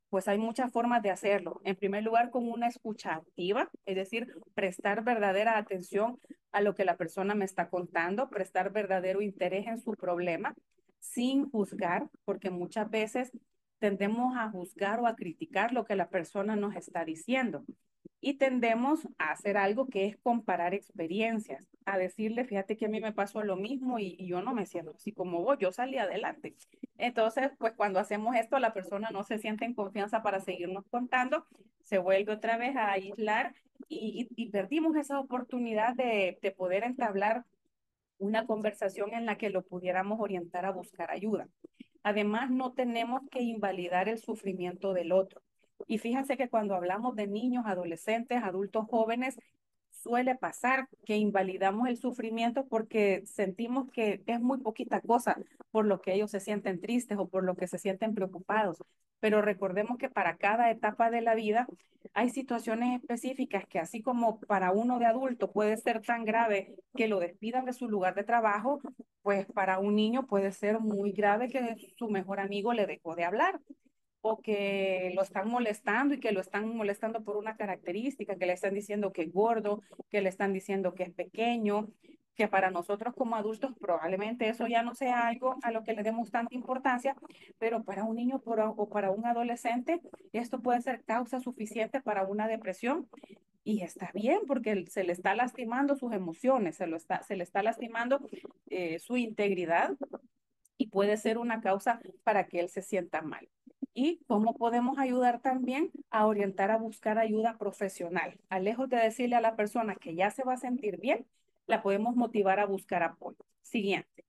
Pues hay muchas formas de hacerlo. En primer lugar, con una escucha activa, es decir, prestar verdadera atención a lo que la persona me está contando, prestar verdadero interés en su problema, sin juzgar, porque muchas veces tendemos a juzgar o a criticar lo que la persona nos está diciendo. Y tendemos a hacer algo que es comparar experiencias, a decirle, fíjate que a mí me pasó lo mismo y, y yo no me siento así como vos, yo salí adelante. Entonces, pues cuando hacemos esto, la persona no se siente en confianza para seguirnos contando, se vuelve otra vez a aislar y, y, y perdimos esa oportunidad de, de poder entablar una conversación en la que lo pudiéramos orientar a buscar ayuda. Además, no tenemos que invalidar el sufrimiento del otro. Y fíjense que cuando hablamos de niños, adolescentes, adultos jóvenes, suele pasar que invalidamos el sufrimiento porque sentimos que es muy poquita cosa por lo que ellos se sienten tristes o por lo que se sienten preocupados. Pero recordemos que para cada etapa de la vida hay situaciones específicas que así como para uno de adulto puede ser tan grave que lo despidan de su lugar de trabajo, pues para un niño puede ser muy grave que su mejor amigo le dejó de hablar o que lo están molestando y que lo están molestando por una característica, que le están diciendo que es gordo, que le están diciendo que es pequeño, que para nosotros como adultos probablemente eso ya no sea algo a lo que le demos tanta importancia, pero para un niño o para un adolescente esto puede ser causa suficiente para una depresión y está bien porque se le está lastimando sus emociones, se, lo está, se le está lastimando eh, su integridad y puede ser una causa para que él se sienta mal. ¿Y cómo podemos ayudar también a orientar a buscar ayuda profesional? A lejos de decirle a la persona que ya se va a sentir bien, la podemos motivar a buscar apoyo. Siguiente.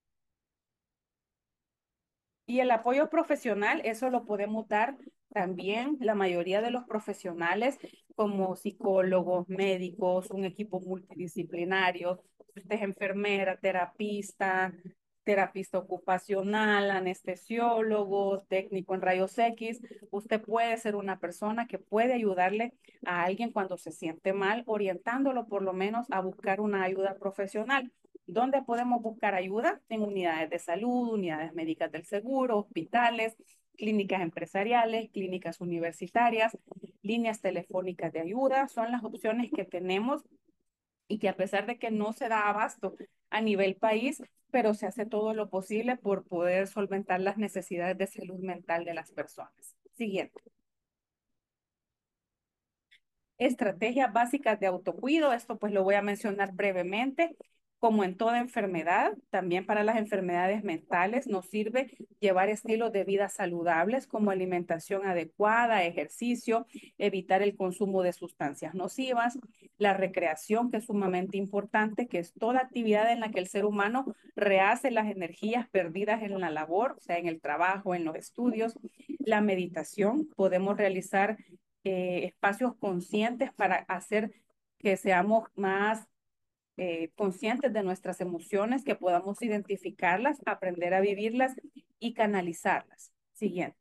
Y el apoyo profesional, eso lo podemos dar también la mayoría de los profesionales como psicólogos, médicos, un equipo multidisciplinario. Si usted es enfermera, terapista, terapista ocupacional, anestesiólogo, técnico en rayos X, usted puede ser una persona que puede ayudarle a alguien cuando se siente mal, orientándolo por lo menos a buscar una ayuda profesional. ¿Dónde podemos buscar ayuda? En unidades de salud, unidades médicas del seguro, hospitales, clínicas empresariales, clínicas universitarias, líneas telefónicas de ayuda. Son las opciones que tenemos y que a pesar de que no se da abasto a nivel país, pero se hace todo lo posible por poder solventar las necesidades de salud mental de las personas. Siguiente. Estrategias básicas de autocuido, esto pues lo voy a mencionar brevemente. Como en toda enfermedad, también para las enfermedades mentales nos sirve llevar estilos de vida saludables como alimentación adecuada, ejercicio, evitar el consumo de sustancias nocivas, la recreación, que es sumamente importante, que es toda actividad en la que el ser humano rehace las energías perdidas en la labor, o sea, en el trabajo, en los estudios, la meditación, podemos realizar eh, espacios conscientes para hacer que seamos más eh, conscientes de nuestras emociones, que podamos identificarlas, aprender a vivirlas y canalizarlas. Siguiente.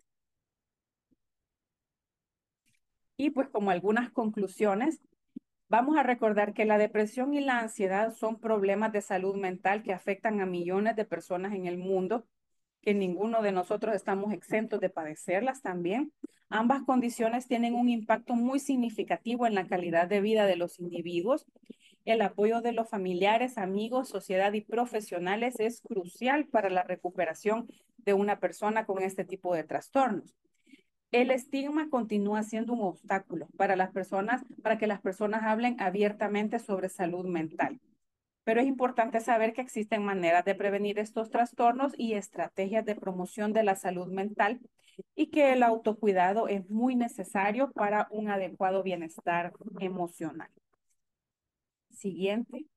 Y pues como algunas conclusiones, vamos a recordar que la depresión y la ansiedad son problemas de salud mental que afectan a millones de personas en el mundo, que ninguno de nosotros estamos exentos de padecerlas también. Ambas condiciones tienen un impacto muy significativo en la calidad de vida de los individuos. El apoyo de los familiares, amigos, sociedad y profesionales es crucial para la recuperación de una persona con este tipo de trastornos. El estigma continúa siendo un obstáculo para las personas, para que las personas hablen abiertamente sobre salud mental. Pero es importante saber que existen maneras de prevenir estos trastornos y estrategias de promoción de la salud mental y que el autocuidado es muy necesario para un adecuado bienestar emocional. Siguiente.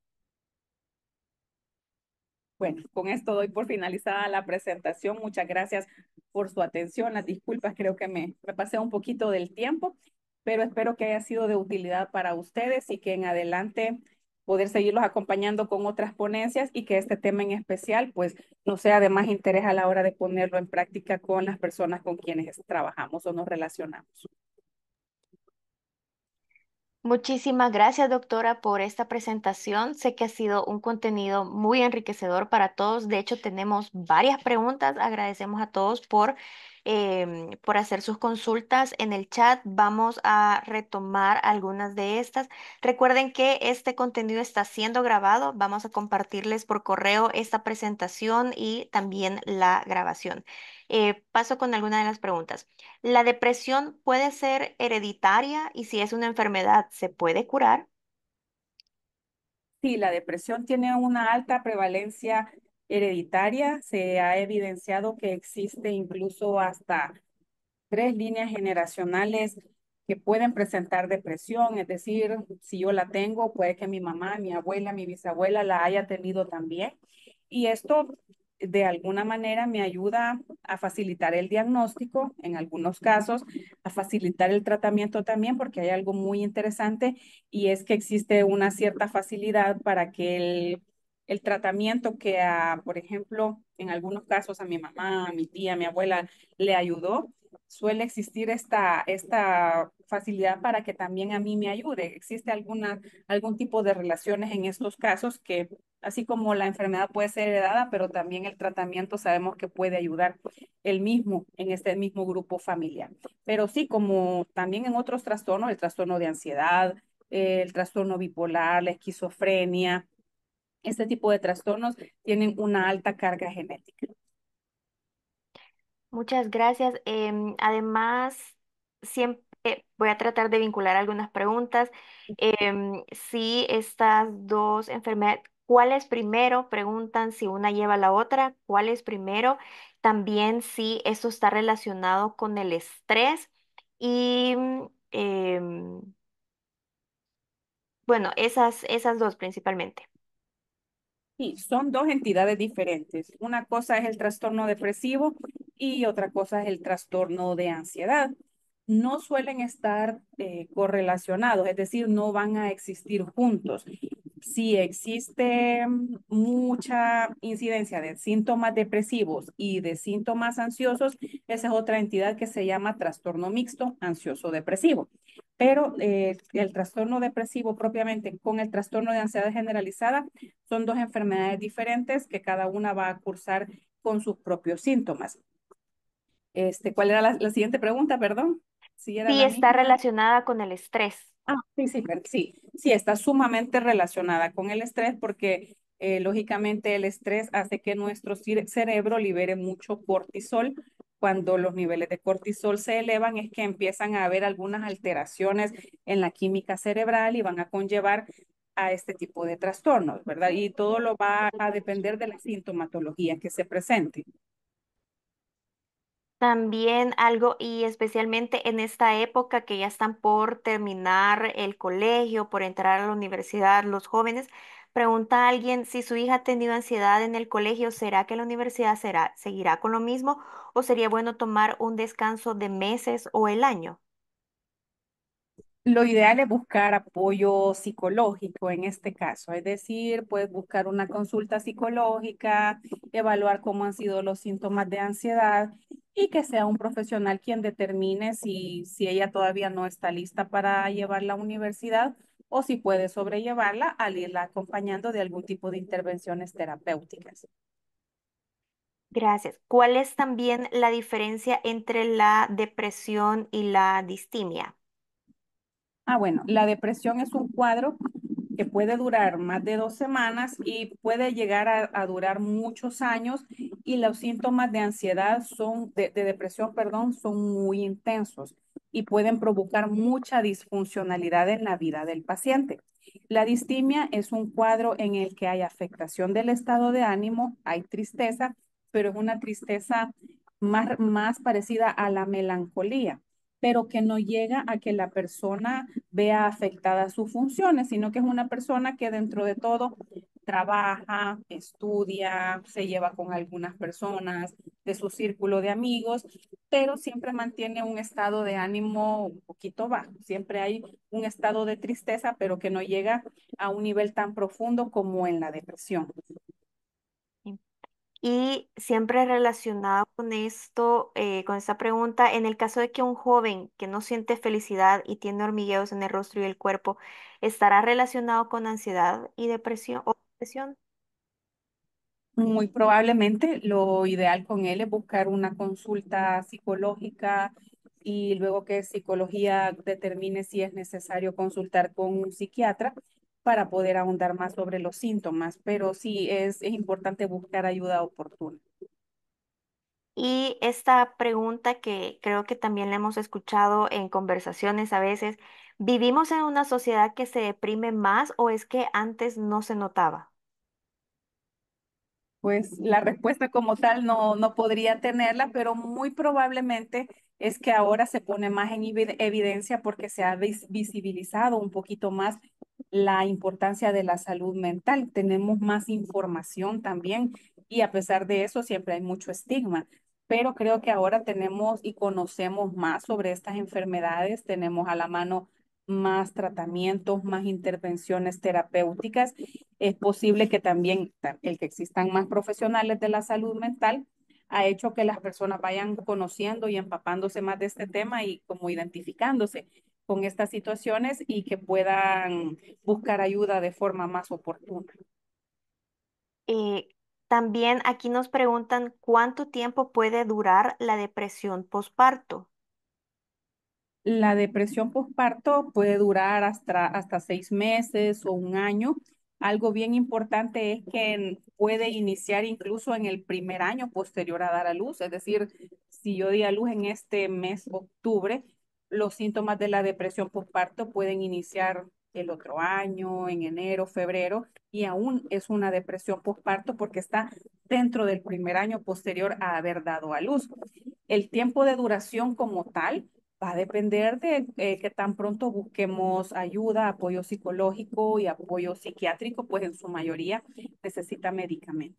Bueno, con esto doy por finalizada la presentación. Muchas gracias por su atención. Las disculpas, creo que me, me pasé un poquito del tiempo, pero espero que haya sido de utilidad para ustedes y que en adelante poder seguirlos acompañando con otras ponencias y que este tema en especial pues no sea de más interés a la hora de ponerlo en práctica con las personas con quienes trabajamos o nos relacionamos. Muchísimas gracias, doctora, por esta presentación. Sé que ha sido un contenido muy enriquecedor para todos. De hecho, tenemos varias preguntas. Agradecemos a todos por, em, por hacer sus consultas en el chat. Vamos a retomar algunas de estas. Recuerden que este contenido está siendo grabado. Vamos a compartirles por correo esta presentación y también la grabación. Eh, paso con alguna de las preguntas. ¿La depresión puede ser hereditaria y si es una enfermedad, se puede curar? Sí, la depresión tiene una alta prevalencia hereditaria. Se ha evidenciado que existe incluso hasta tres líneas generacionales que pueden presentar depresión, es decir, si yo la tengo, puede que mi mamá, mi abuela, mi bisabuela la haya tenido también. Y esto de alguna manera me ayuda a facilitar el diagnóstico, en algunos casos, a facilitar el tratamiento también, porque hay algo muy interesante y es que existe una cierta facilidad para que el, el tratamiento que, a, por ejemplo, en algunos casos a mi mamá, a mi tía, a mi abuela le ayudó, suele existir esta, esta facilidad para que también a mí me ayude. ¿Existe alguna, algún tipo de relaciones en estos casos que, así como la enfermedad puede ser heredada, pero también el tratamiento sabemos que puede ayudar el mismo en este mismo grupo familiar? Pero sí, como también en otros trastornos, el trastorno de ansiedad, eh, el trastorno bipolar, la esquizofrenia, este tipo de trastornos tienen una alta carga genética. Muchas gracias. Em, además, siempre voy a tratar de vincular algunas preguntas. Em, si estas dos enfermedades, ¿cuál es primero? Preguntan si una lleva a la otra, ¿cuál es primero? También si esto está relacionado con el estrés y mm, em, bueno, esas, esas dos principalmente. Sí, son dos entidades diferentes. Una cosa es el trastorno depresivo y otra cosa es el trastorno de ansiedad. No suelen estar eh, correlacionados, es decir, no van a existir juntos. Si existe mm, mucha incidencia de síntomas depresivos y de síntomas ansiosos, esa es otra entidad que se llama trastorno mixto ansioso-depresivo. Pero eh, el trastorno depresivo propiamente con el trastorno de ansiedad generalizada son dos enfermedades diferentes que cada una va a cursar con sus propios síntomas. Este, ¿cuál era la, la siguiente pregunta? Perdón. Si era Sí la está misma. relacionada con el estrés. Ah, sí, sí, per- sí, sí, está sumamente relacionada con el estrés porque eh, lógicamente el estrés hace que nuestro cere- cerebro libere mucho cortisol. Cuando los niveles de cortisol se elevan es que empiezan a haber algunas alteraciones en la química cerebral y van a conllevar a este tipo de trastornos, ¿verdad? Y todo lo va a depender de la sintomatología que se presente. También algo, y especialmente en esta época que ya están por terminar el colegio, por entrar a la universidad, los jóvenes, pregunta a alguien si su hija ha tenido ansiedad en el colegio, ¿será que la universidad será, seguirá con lo mismo o sería bueno tomar un descanso de meses o el año? Lo ideal es buscar apoyo psicológico en este caso, es decir, puedes buscar una consulta psicológica, evaluar cómo han sido los síntomas de ansiedad y que sea un profesional quien determine si, si ella todavía no está lista para llevarla a la universidad o si puede sobrellevarla al irla acompañando de algún tipo de intervenciones terapéuticas. Gracias. ¿Cuál es también la diferencia entre la depresión y la distimia? Ah, bueno, la depresión es un cuadro que puede durar más de dos semanas y puede llegar a, a durar muchos años y los síntomas de ansiedad son, de, de depresión, perdón, son muy intensos y pueden provocar mucha disfuncionalidad en la vida del paciente. La distimia es un cuadro en el que hay afectación del estado de ánimo, hay tristeza, pero es una tristeza más, más parecida a la melancolía, pero que no llega a que la persona vea afectadas sus funciones, sino que es una persona que dentro de todo trabaja, estudia, se lleva con algunas personas de su círculo de amigos, pero siempre mantiene un estado de ánimo un poquito bajo. Siempre hay un estado de tristeza, pero que no llega a un nivel tan profundo como en la depresión. Y siempre relacionado con esto, eh, con esta pregunta, en el caso de que un joven que no siente felicidad y tiene hormigueos en el rostro y el cuerpo, ¿estará relacionado con ansiedad y depresión o depresión? Muy probablemente lo ideal con él es buscar una consulta psicológica y luego que psicología determine si es necesario consultar con un psiquiatra para poder ahondar más sobre los síntomas, pero sí es, es importante buscar ayuda oportuna. Y esta pregunta que creo que también la hemos escuchado en conversaciones a veces, ¿vivimos en una sociedad que se deprime más o es que antes no se notaba? Pues la respuesta como tal no, no podría tenerla, pero muy probablemente es que ahora se pone más en evi- evidencia porque se ha vis- visibilizado un poquito más la importancia de la salud mental. Tenemos más información también y a pesar de eso siempre hay mucho estigma. Pero creo que ahora tenemos y conocemos más sobre estas enfermedades, tenemos a la mano más tratamientos, más intervenciones terapéuticas. Es posible que también ta- el que existan más profesionales de la salud mental ha hecho que las personas vayan conociendo y empapándose más de este tema y como identificándose con estas situaciones y que puedan buscar ayuda de forma más oportuna. Eh, También aquí nos preguntan cuánto tiempo puede durar la depresión posparto. La depresión postparto puede durar hasta, hasta seis meses o un año. Algo bien importante es que puede iniciar incluso en el primer año posterior a dar a luz. Es decir, si yo di a luz en este mes, octubre, los síntomas de la depresión postparto pueden iniciar el otro año, en enero, febrero, y aún es una depresión postparto porque está dentro del primer año posterior a haber dado a luz. El tiempo de duración como tal va a depender de eh, que tan pronto busquemos ayuda, apoyo psicológico y apoyo psiquiátrico, pues en su mayoría necesita medicamentos.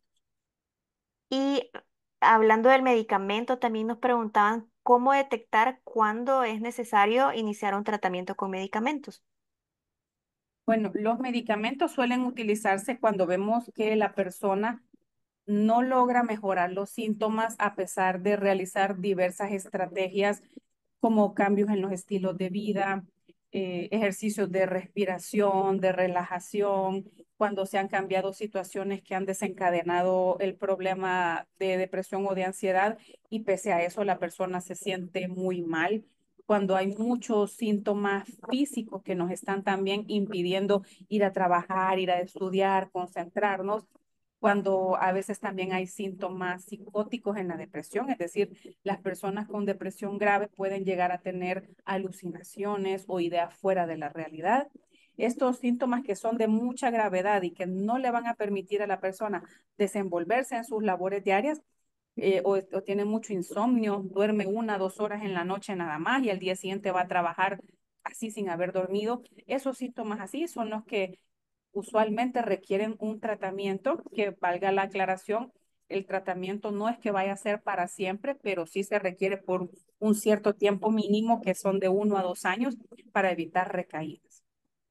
Y hablando del medicamento, también nos preguntaban cómo detectar cuándo es necesario iniciar un tratamiento con medicamentos. Bueno, los medicamentos suelen utilizarse cuando vemos que la persona no logra mejorar los síntomas a pesar de realizar diversas estrategias como cambios en los estilos de vida, eh, ejercicios de respiración, de relajación, cuando se han cambiado situaciones que han desencadenado el problema de depresión o de ansiedad y pese a eso la persona se siente muy mal. Cuando hay muchos síntomas físicos que nos están también impidiendo ir a trabajar, ir a estudiar, concentrarnos, cuando a veces también hay síntomas psicóticos en la depresión, es decir, las personas con depresión grave pueden llegar a tener alucinaciones o ideas fuera de la realidad. Estos síntomas que son de mucha gravedad y que no le van a permitir a la persona desenvolverse en sus labores diarias, eh, o, o tiene mucho insomnio, duerme una, dos horas en la noche nada más y al día siguiente va a trabajar así sin haber dormido. Esos síntomas así son los que usualmente requieren un tratamiento que valga la aclaración. El tratamiento no es que vaya a ser para siempre, pero sí se requiere por un cierto tiempo mínimo, que son de uno a dos años, para evitar recaídas.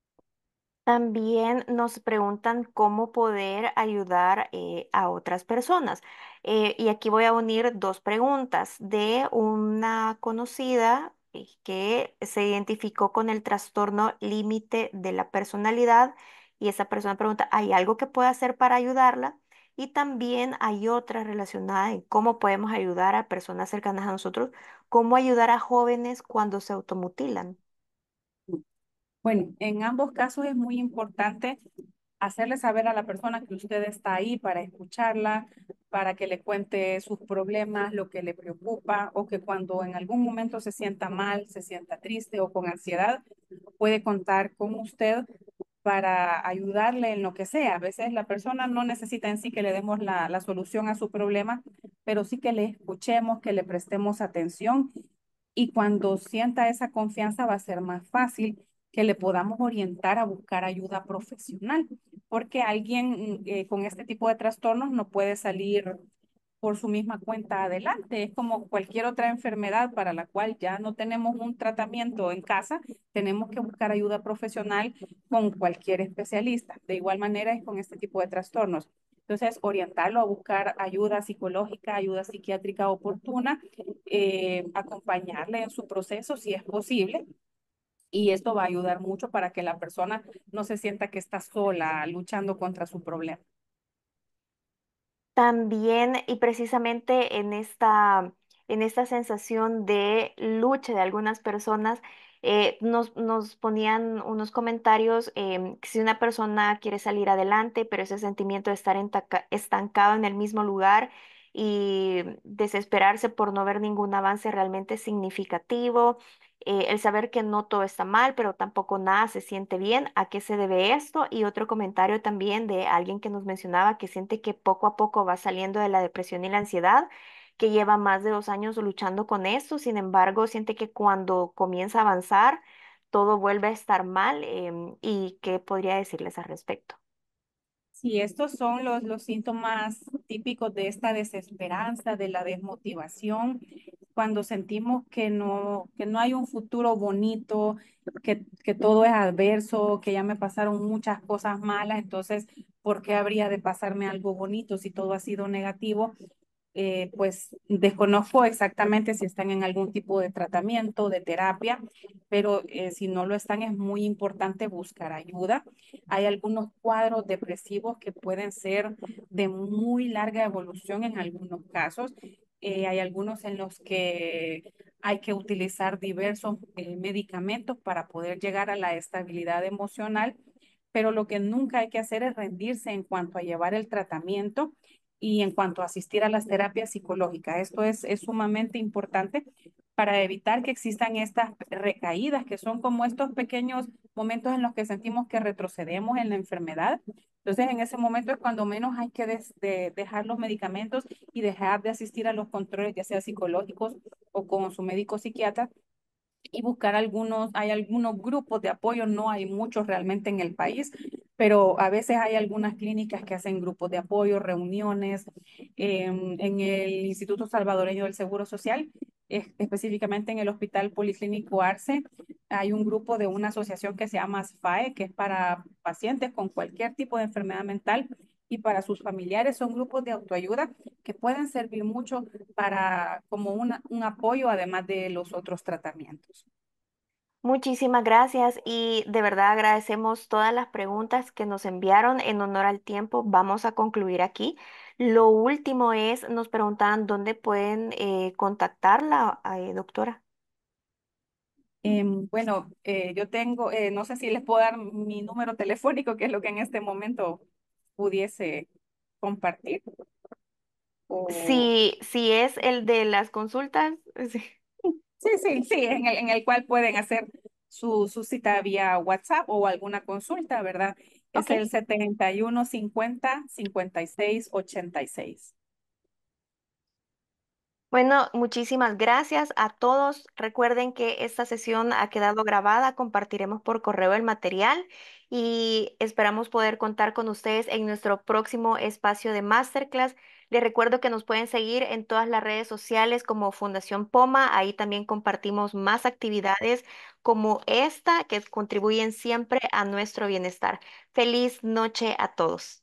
También nos preguntan cómo poder ayudar eh, a otras personas. Eh, y aquí voy a unir dos preguntas de una conocida eh, que se identificó con el trastorno límite de la personalidad y esa persona pregunta, ¿hay algo que pueda hacer para ayudarla? Y también hay otra relacionada en cómo podemos ayudar a personas cercanas a nosotros, cómo ayudar a jóvenes cuando se automutilan. Bueno, en ambos casos es muy importante hacerle saber a la persona que usted está ahí para escucharla, para que le cuente sus problemas, lo que le preocupa, o que cuando en algún momento se sienta mal, se sienta triste o con ansiedad, puede contar con usted para ayudarle en lo que sea. A veces la persona no necesita en sí que le demos la, la solución a su problema, pero sí que le escuchemos, que le prestemos atención y cuando sienta esa confianza va a ser más fácil que le podamos orientar a buscar ayuda profesional, porque alguien mm, eh, con este tipo de trastornos no puede salir por su misma cuenta adelante. Es como cualquier otra enfermedad para la cual ya no tenemos un tratamiento en casa, tenemos que buscar ayuda profesional con cualquier especialista. De igual manera es con este tipo de trastornos. Entonces, orientarlo a buscar ayuda psicológica, ayuda psiquiátrica oportuna, eh, acompañarle en su proceso si es posible. Y esto va a ayudar mucho para que la persona no se sienta que está sola luchando contra su problema. También, y precisamente en esta, en esta sensación de lucha de algunas personas, eh, nos, nos ponían unos comentarios, em, que si una persona quiere salir adelante, pero ese sentimiento de estar entaca- estancado en el mismo lugar y desesperarse por no ver ningún avance realmente significativo, eh, el saber que no todo está mal, pero tampoco nada se siente bien, ¿a qué se debe esto? Y otro comentario también de alguien que nos mencionaba que siente que poco a poco va saliendo de la depresión y la ansiedad, que lleva más de dos años luchando con esto, sin embargo, siente que cuando comienza a avanzar, todo vuelve a estar mal, em, y qué podría decirles al respecto. Sí, estos son los, los síntomas típicos de esta desesperanza, de la desmotivación, cuando sentimos que no, que no hay un futuro bonito, que, que todo es adverso, que ya me pasaron muchas cosas malas, entonces, ¿por qué habría de pasarme algo bonito si todo ha sido negativo? Eh, pues desconozco exactamente si están en algún tipo de tratamiento, de terapia, pero eh, si no lo están, es muy importante buscar ayuda. Hay algunos cuadros depresivos que pueden ser de muy larga evolución en algunos casos. Eh, hay algunos en los que hay que utilizar diversos eh, medicamentos para poder llegar a la estabilidad emocional, pero lo que nunca hay que hacer es rendirse en cuanto a llevar el tratamiento y en cuanto a asistir a las terapias psicológicas. Esto es, es sumamente importante para evitar que existan estas recaídas, que son como estos pequeños momentos en los que sentimos que retrocedemos en la enfermedad. Entonces, en ese momento es cuando menos hay que des, de, dejar los medicamentos y dejar de asistir a los controles, ya sea psicológicos o con su médico psiquiatra, y buscar algunos, hay algunos grupos de apoyo, no hay muchos realmente en el país, pero a veces hay algunas clínicas que hacen grupos de apoyo, reuniones. em, en el Instituto Salvadoreño del Seguro Social, es- específicamente en el Hospital Policlínico Arce, hay un grupo de una asociación que se llama ASFAE, que es para pacientes con cualquier tipo de enfermedad mental y para sus familiares. Son grupos de autoayuda que pueden servir mucho para como una, un apoyo además de los otros tratamientos. Muchísimas gracias y de verdad agradecemos todas las preguntas que nos enviaron en honor al tiempo. Vamos a concluir aquí. Lo último es, nos preguntaban dónde pueden eh, contactarla, eh, doctora. Em, bueno, eh, yo tengo, eh, no sé si les puedo dar mi número telefónico, que es lo que en este momento pudiese compartir. O... Si, si es el de las consultas, sí. Sí, sí, sí, en el, en el cual pueden hacer su, su cita vía WhatsApp o alguna consulta, ¿verdad? Es Ok. el setenta y uno cincuenta cincuenta y seis ochenta y seis. Bueno, muchísimas gracias a todos. Recuerden que esta sesión ha quedado grabada, compartiremos por correo el material y esperamos poder contar con ustedes en nuestro próximo espacio de masterclass. Les recuerdo que nos pueden seguir en todas las redes sociales como Fundación Poma. Ahí también compartimos más actividades como esta que contribuyen siempre a nuestro bienestar. Feliz noche a todos.